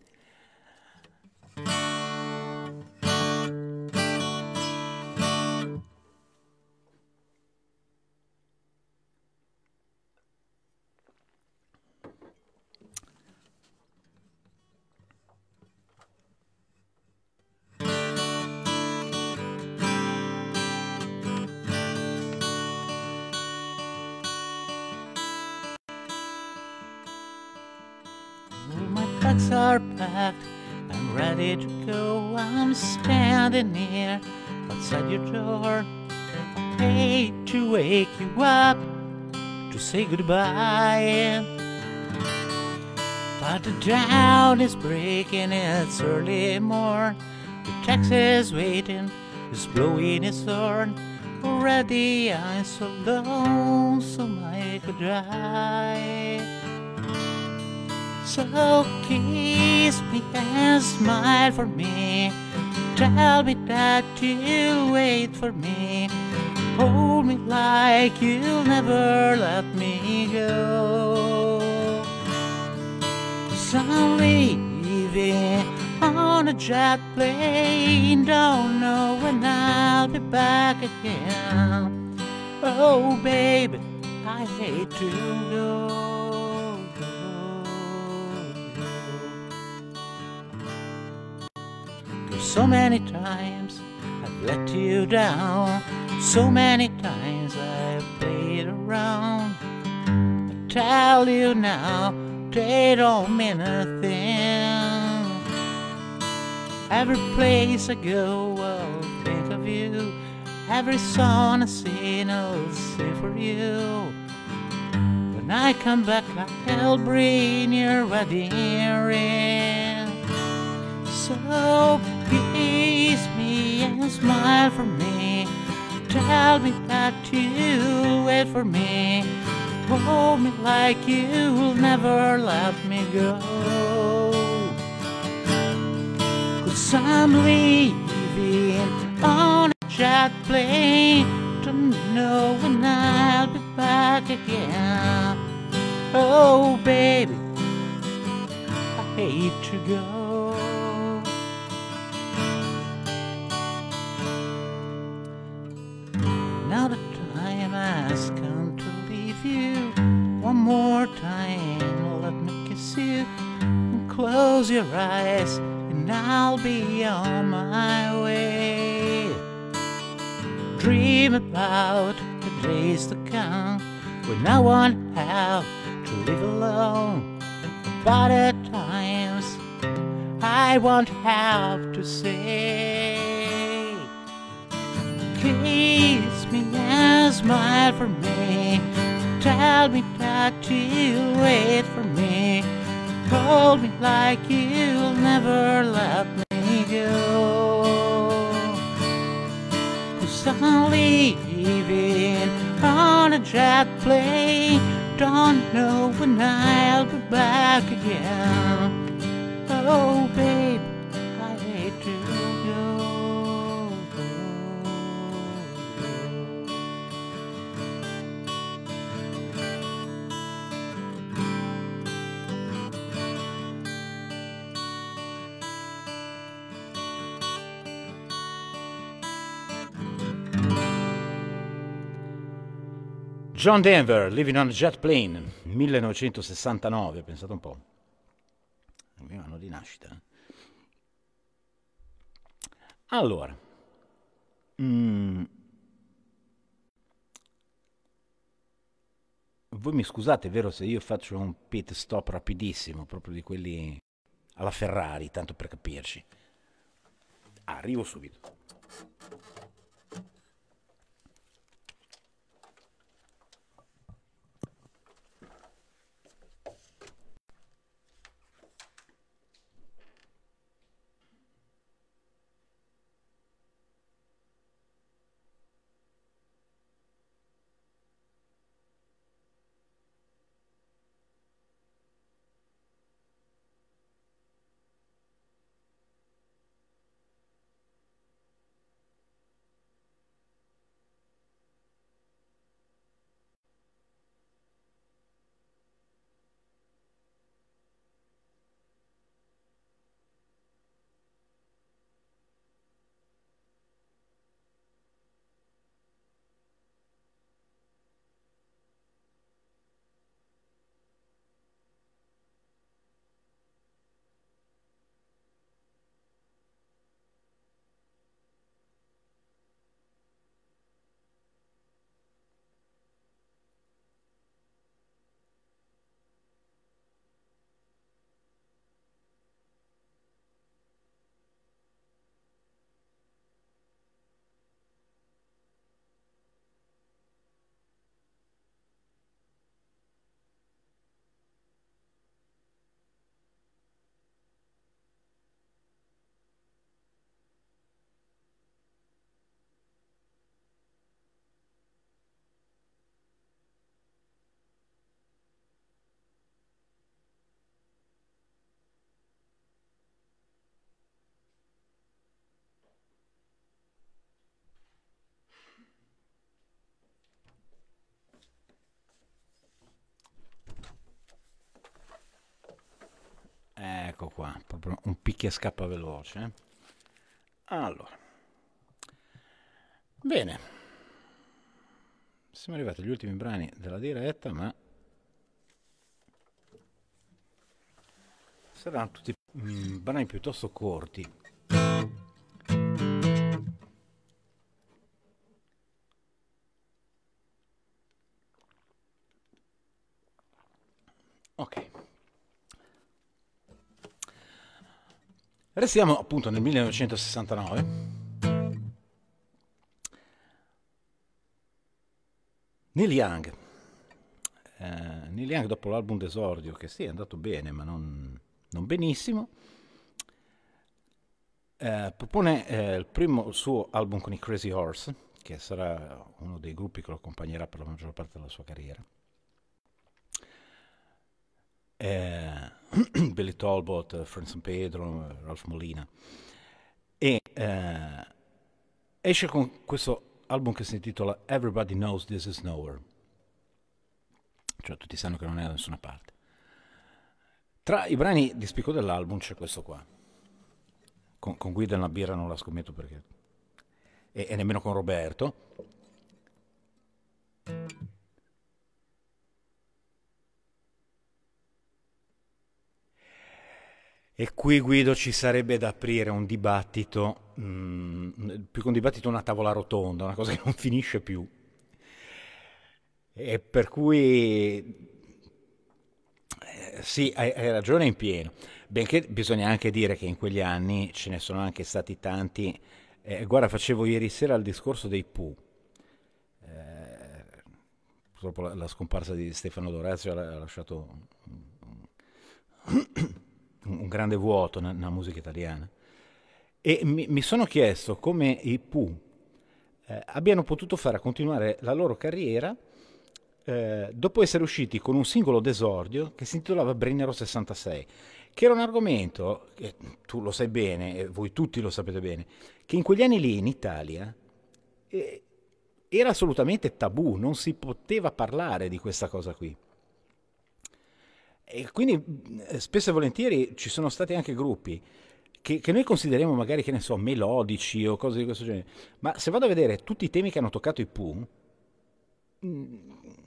Are packed, I'm ready to go. I'm standing here outside your door. I hate to wake you up to say goodbye, but the dawn is breaking, it's early morn. The taxi's waiting, he's blowing his horn. Already I'm so lonesome I could die. So kiss me and smile for me. Tell me that you'll wait for me. Hold me like you'll never let me go. 'Cause I'm leaving on a jet plane. Don't know when I'll be back again. Oh baby, I hate to go. So many times I've let you down. So many times I've played around. I tell you now, they don't mean a thing. Every place I go, I'll think of you. Every song I sing, I'll sing for you. When I come back, I'll bring your wedding ring. So kiss me and smile for me. Tell me that you'll wait for me. Hold me like you'll never let me go. 'Cause I'm leaving on a jet plane. Don't know when I'll be back again. Oh baby, I hate to go. Now the time has come to leave you. One more time, let me kiss you. And close your eyes, and I'll be on my way. Dream about the days to come, when I won't have to live alone. About the times I won't have to say. Kiss me and smile for me. Tell me that you'll wait for me. Hold me like you'll never let me go. 'Cause I'm leaving on a jet plane. Don't know when I'll be back again. Oh babe, I hate to go. John Denver, Living on a Jet Plane, millenovecentosessantanove, pensate un po'. il mio anno di nascita. eh. Allora, mm, voi mi scusate, vero, se io faccio un pit stop rapidissimo, proprio di quelli alla Ferrari, tanto per capirci. Arrivo subito. Ecco qua, proprio un picchia e scappa veloce. eh. Allora, bene, siamo arrivati agli ultimi brani della diretta, ma saranno tutti mm, brani piuttosto corti. Ok. Restiamo appunto nel millenovecentosessantanove. Neil Young. Eh, Neil Young dopo l'album d'esordio, che sì, è andato bene, ma non, non benissimo, eh, propone eh, il primo suo album con i Crazy Horse, che sarà uno dei gruppi che lo accompagnerà per la maggior parte della sua carriera. Eh, Billy Talbot, Frank San Pedro, Ralph Molina. E eh, esce con questo album che si intitola Everybody Knows This Is Nowhere, cioè tutti sanno che non è da nessuna parte. Tra i brani di spicco dell'album c'è questo qua, con, con Guida e una birra non la scommetto perché, e, e nemmeno con Roberto. E qui, Guido, ci sarebbe da aprire un dibattito, mm, più che un dibattito, una tavola rotonda, una cosa che non finisce più. E per cui eh, sì, hai, hai ragione in pieno. Benché bisogna anche dire che in quegli anni ce ne sono anche stati tanti. Eh, guarda, facevo ieri sera il discorso dei Pooh. Eh, purtroppo la, la scomparsa di Stefano Dorazio ha lasciato un grande vuoto nella musica italiana. E mi, mi sono chiesto come i Pooh eh, abbiano potuto fare continuare la loro carriera eh, dopo essere usciti con un singolo d'esordio che si intitolava Brennero sessantasei, che era un argomento, che tu lo sai bene, e voi tutti lo sapete bene, che in quegli anni lì in Italia eh, era assolutamente tabù, non si poteva parlare di questa cosa qui. E quindi eh, spesso e volentieri ci sono stati anche gruppi che, che noi consideriamo magari, che ne so, melodici o cose di questo genere, ma se vado a vedere tutti i temi che hanno toccato i Pooh, mh,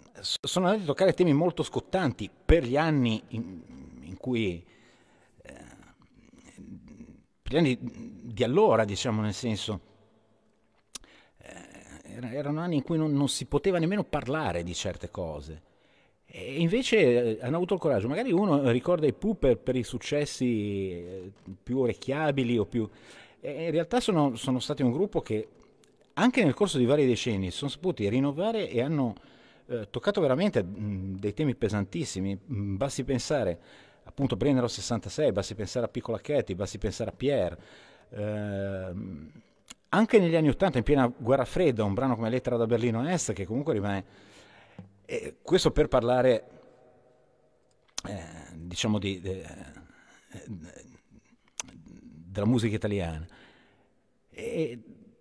sono andati a toccare temi molto scottanti per gli anni in, in cui eh, gli anni di allora, diciamo, nel senso, eh, erano anni in cui non, non si poteva nemmeno parlare di certe cose. E invece hanno avuto il coraggio. Magari uno ricorda i Pooh per, per i successi eh, più orecchiabili o più... e in realtà sono, sono stati un gruppo che anche nel corso di vari decenni sono saputi rinnovare e hanno eh, toccato veramente mh, dei temi pesantissimi. Mh, basti pensare appunto a Brennero sessantasei, basti pensare a Piccola Katy, basti pensare a Pierre. Eh, anche negli anni ottanta, in piena guerra fredda, un brano come Lettera da Berlino Est, che comunque rimane... E questo per parlare, eh, diciamo, di, de, eh, della musica italiana. E,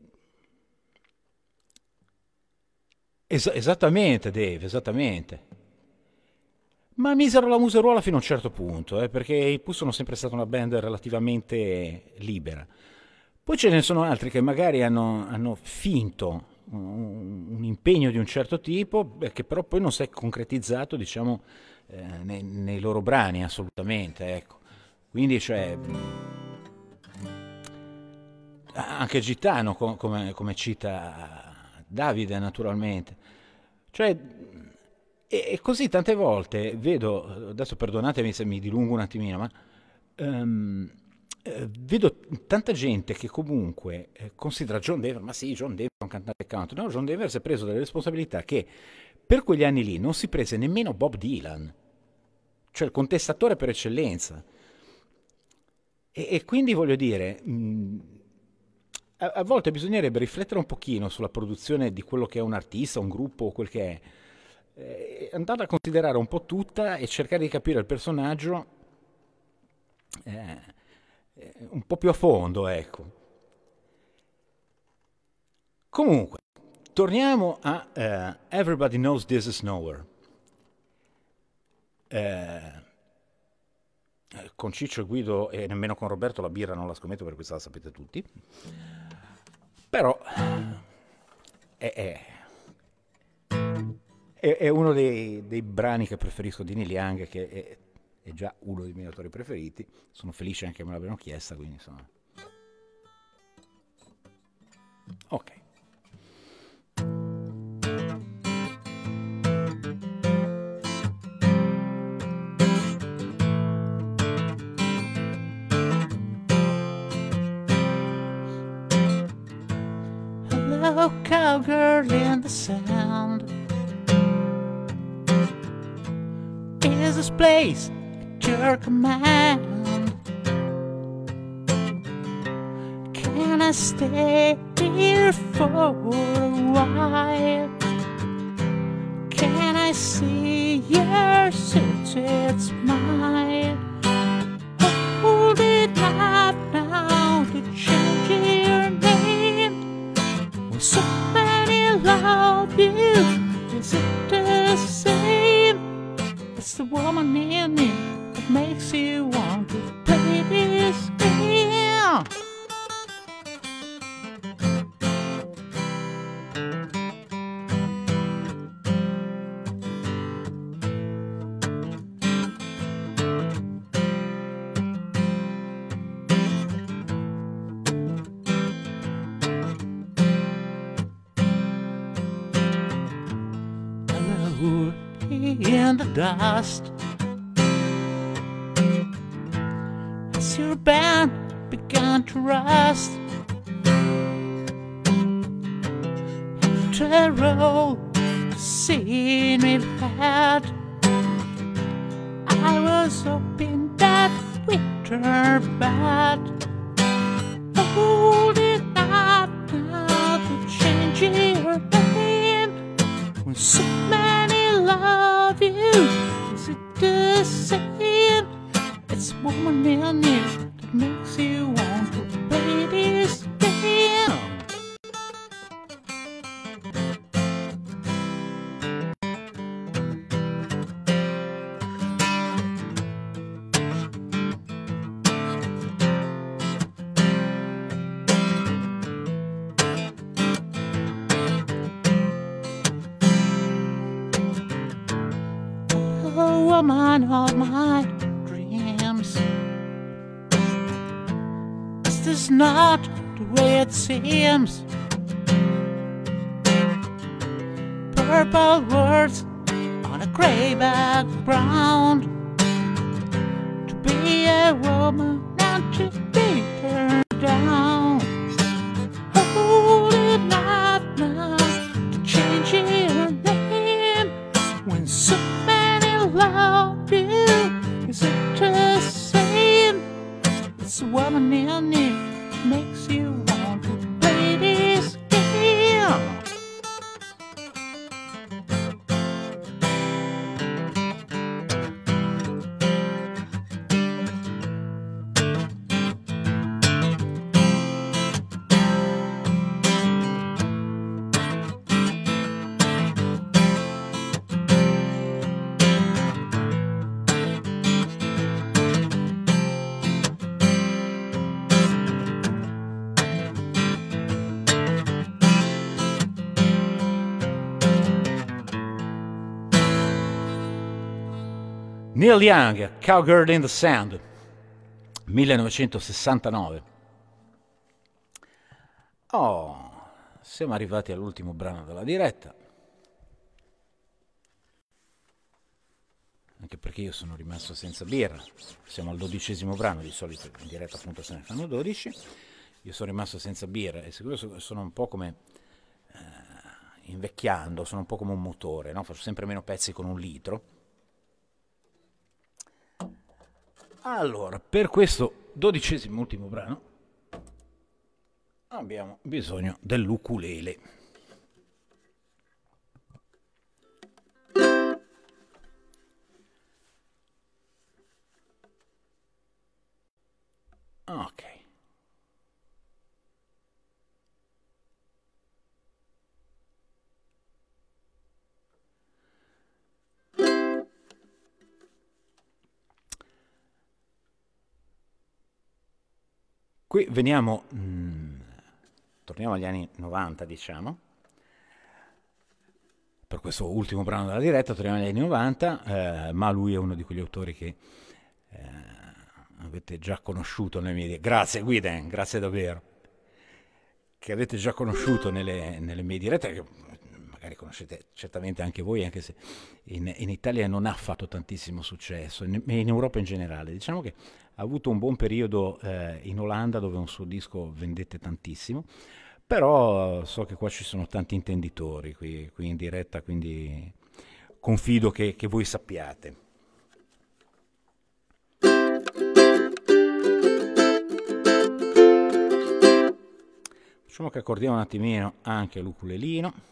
es esattamente, Dave, esattamente. Ma misero la museruola fino a un certo punto, eh, perché i Pooh sono sempre stata una band relativamente libera. Poi ce ne sono altri che magari hanno, hanno finto un, un impegno di un certo tipo, che però poi non si è concretizzato, diciamo, eh, nei, nei loro brani, assolutamente, ecco. Quindi, cioè, anche Gitano, com come, come cita Davide, naturalmente. Cioè, e, e così tante volte vedo, adesso perdonatemi se mi dilungo un attimino, ma... Um, Eh, vedo tanta gente che comunque eh, considera John Denver, ma sì, John Denver è un cantante country. No, John Denver si è preso delle responsabilità che per quegli anni lì non si prese nemmeno Bob Dylan, cioè il contestatore per eccellenza. E, e quindi voglio dire, mh, a, a volte bisognerebbe riflettere un pochino sulla produzione di quello che è un artista, un gruppo o quel che è, eh, andare a considerare un po' tutta e cercare di capire il personaggio. Eh, un po' più a fondo, ecco. Comunque, torniamo a uh, Everybody Knows This Is Nowhere. Eh, con Ciccio e Guido e nemmeno con Roberto la birra non la scommetto, per questa la sapete tutti. Però è, è, è, è uno dei, dei brani che preferisco di Neil Young, che è è già uno dei miei autori preferiti. Sono felice anche che me l'abbiano chiesta, quindi insomma. Ok. Hello, cowgirl in the sand. Is this place your command? Can I stay here for a while? Can I see your suited smile? Hold it up now to change your name. When so many love you, is it the same? It's the woman in me that makes you want to play this game. Hello, in the dust. As your band began to rust, after all the scene we've had, I was hoping that we'd turn bad. Hold it up now to change your name. When so many love you, is it the same? It's a woman in you that makes you want to play this game. Oh, woman of my dreams, is the is not the way it seems. Purple words on a grey background. To be a woman, not to be turned down. Hold it not now to change your name when so many love you. Is it the same? It's a woman in it makes you want to play this game. Neil Young, Cowgirl in the Sand, millenovecentosessantanove. Oh, siamo arrivati all'ultimo brano della diretta. Anche perché io sono rimasto senza birra. Siamo al dodicesimo brano, di solito in diretta appunto se ne fanno dodici. Io sono rimasto senza birra e sicuro sono un po' come eh, invecchiando, sono un po' come un motore, no? Faccio sempre meno pezzi con un litro. Allora, per questo dodicesimo ultimo brano abbiamo bisogno dell'ukulele. Ok. Qui veniamo, mh, torniamo agli anni novanta, diciamo, per questo ultimo brano della diretta, torniamo agli anni novanta, eh, ma lui è uno di quegli autori che eh, avete già conosciuto nelle mie dirette. Grazie Guiden, grazie davvero, che avete già conosciuto nelle, nelle mie dirette, che magari conoscete certamente anche voi, anche se in, in Italia non ha fatto tantissimo successo, in, in Europa in generale. Diciamo che ha avuto un buon periodo eh, in Olanda, dove un suo disco vendette tantissimo, però uh, so che qua ci sono tanti intenditori qui, qui in diretta, quindi confido che, che voi sappiate. Facciamo che accordiamo un attimino anche l'ukulelino.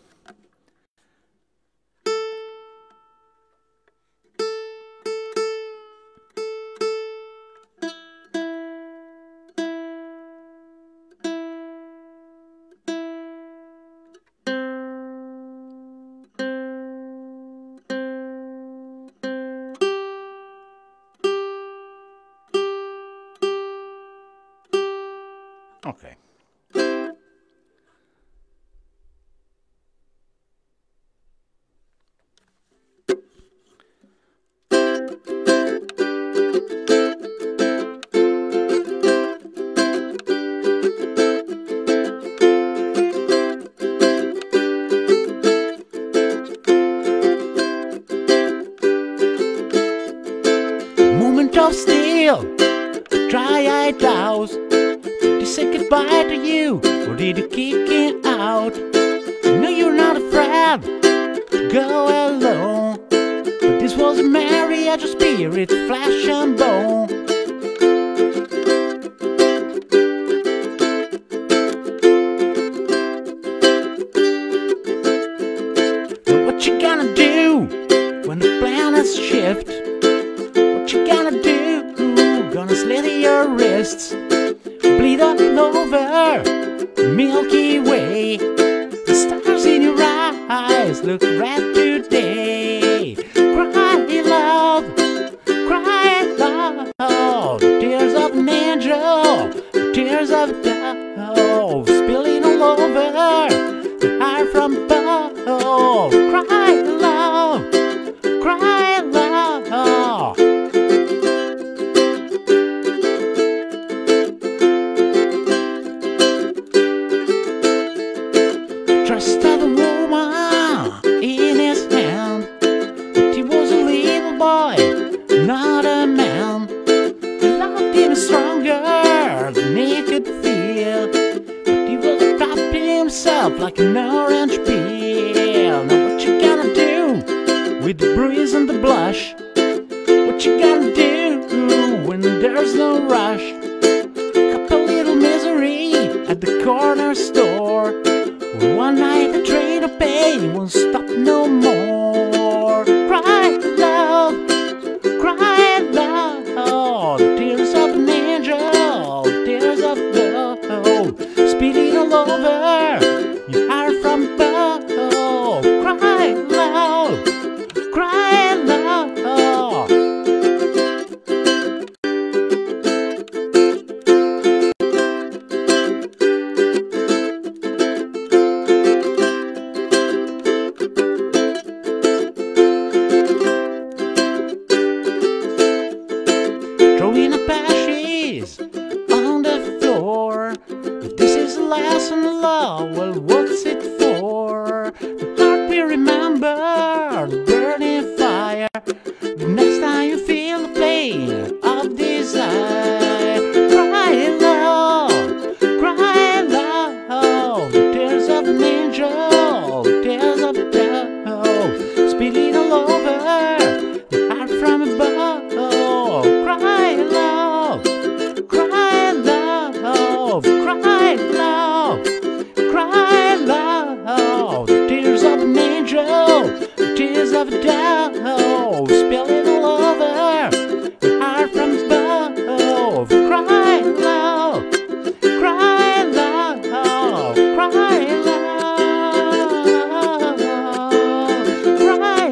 Ok. Moment of steel, dry-eyed douse. Did he say goodbye to you, or did he kick it out? I know you're not afraid to go alone, but this was a marriage of spirit, flesh and bone. Now what you gonna do when the planets shift? What you gonna do? Gonna slit your wrists, bleed all over the Milky Way. The stars in your eyes look red today. Cry love, cry love. The tears of an angel, the tears of a dove, spilling all over the high from above. Cry love, cry love. first of a woman in his hand. But he was a little boy, not a man. He loved him stronger than he could feel. But he was dropping himself like an orange peel. Now what you gonna do with the bruise and the blush? What you gonna do when there's no rush? Cup a little misery at the corner store. Well, one night the train of pain won't stop no more. Cry love, cry love, the tears of an angel, the tears of love, spilling all over your heart from above. Cry love, cry love. Throwing up ashes on the floor. If this is a lesson of love, well, what's it for? The heart will remember the burning fire the next time you feel the flame of desire. Cry love, cry love, the tears of an angel, the tears of a dove, spilling all over the heart from above. Cry love, cry love, cry love, cry love, the tears of an angel, the tears of a dove, spilling all over your heart from above. Cry love, cry love, cry love, cry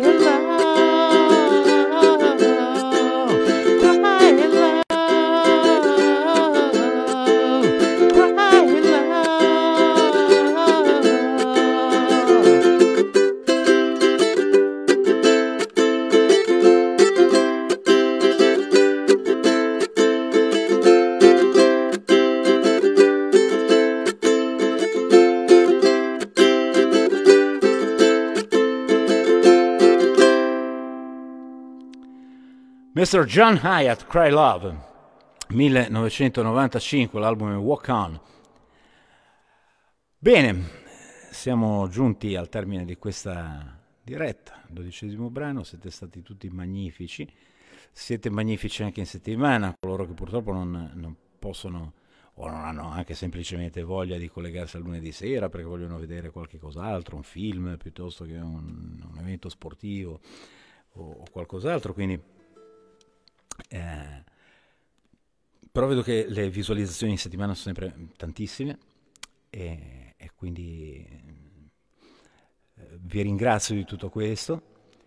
mister John Hiatt, Cry Love, millenovecentonovantacinque, l'album è Walk On. Bene, siamo giunti al termine di questa diretta, dodicesimo brano, siete stati tutti magnifici, siete magnifici anche in settimana, coloro che purtroppo non, non possono o non hanno anche semplicemente voglia di collegarsi al lunedì sera perché vogliono vedere qualche cos'altro, un film piuttosto che un, un evento sportivo o, o qualcos'altro, quindi Eh, però vedo che le visualizzazioni in settimana sono sempre tantissime e, e quindi eh, vi ringrazio di tutto questo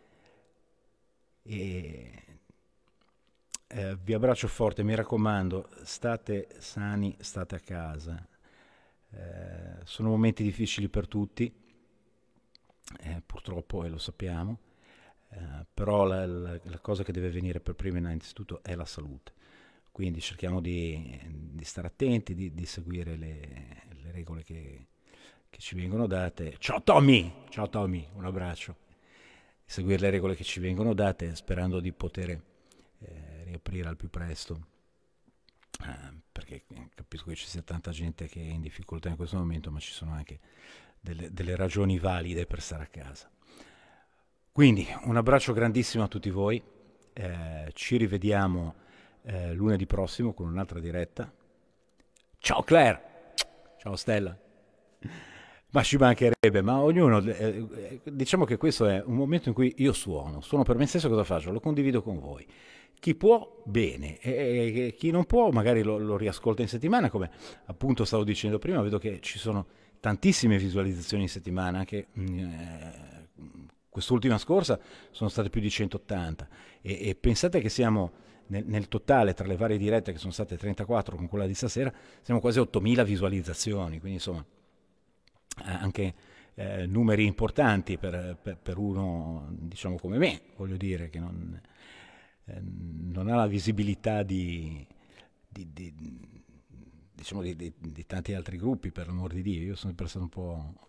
e eh, vi abbraccio forte, mi raccomando, state sani, state a casa, eh, sono momenti difficili per tutti, eh, purtroppo, e lo sappiamo. Uh, però la, la, la cosa che deve venire per prima innanzitutto è la salute, quindi cerchiamo di, di stare attenti, di, di seguire le, le regole che, che ci vengono date. Ciao Tommy, ciao Tommy, un abbraccio. Seguire le regole che ci vengono date sperando di poter eh, riaprire al più presto, uh, perché capisco che ci sia tanta gente che è in difficoltà in questo momento, ma ci sono anche delle, delle ragioni valide per stare a casa. Quindi un abbraccio grandissimo a tutti voi, eh, ci rivediamo eh, lunedì prossimo con un'altra diretta. Ciao Claire, ciao Stella, ma ci mancherebbe, ma ognuno, eh, diciamo che questo è un momento in cui io suono, suono per me stesso, cosa faccio? Lo condivido con voi. Chi può, bene, e, e chi non può magari lo, lo riascolta in settimana, come appunto stavo dicendo prima, vedo che ci sono tantissime visualizzazioni in settimana, anche eh, quest'ultima scorsa sono state più di centottanta e, e pensate che siamo nel, nel totale tra le varie dirette che sono state trentaquattro con quella di stasera, siamo quasi ottomila visualizzazioni, quindi insomma anche eh, numeri importanti per, per, per uno diciamo come me, voglio dire, che non, eh, non ha la visibilità di, di, di, diciamo di, di, di tanti altri gruppi, per l'amor di Dio. Io sono sempre stato un po'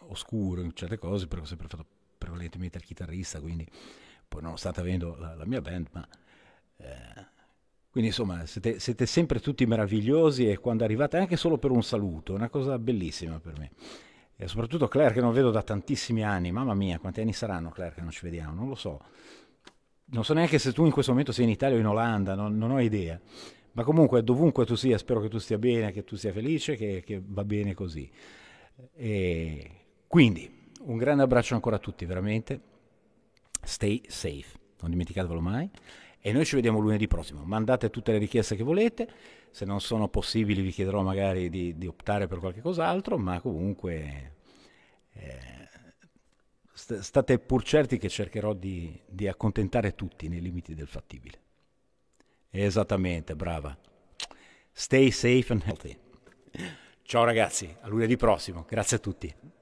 oscuro in certe cose, perché ho sempre fatto prevalentemente il chitarrista, quindi poi nonostante avendo la, la mia band, ma... Eh, quindi insomma siete, siete sempre tutti meravigliosi e quando arrivate anche solo per un saluto, è una cosa bellissima per me. E soprattutto Claire che non vedo da tantissimi anni, mamma mia, quanti anni saranno Claire che non ci vediamo? Non lo so. Non so neanche se tu in questo momento sei in Italia o in Olanda, non, non ho idea. Ma comunque dovunque tu sia, spero che tu stia bene, che tu sia felice, che, che va bene così. E quindi un grande abbraccio ancora a tutti, veramente. Stay safe, non dimenticatevelo mai. E noi ci vediamo lunedì prossimo. Mandate tutte le richieste che volete, se non sono possibili vi chiederò magari di, di optare per qualche cos'altro, ma comunque eh, st- state pur certi che cercherò di, di accontentare tutti nei limiti del fattibile. Esattamente, brava. Stay safe and healthy. Ciao ragazzi, a lunedì prossimo, grazie a tutti.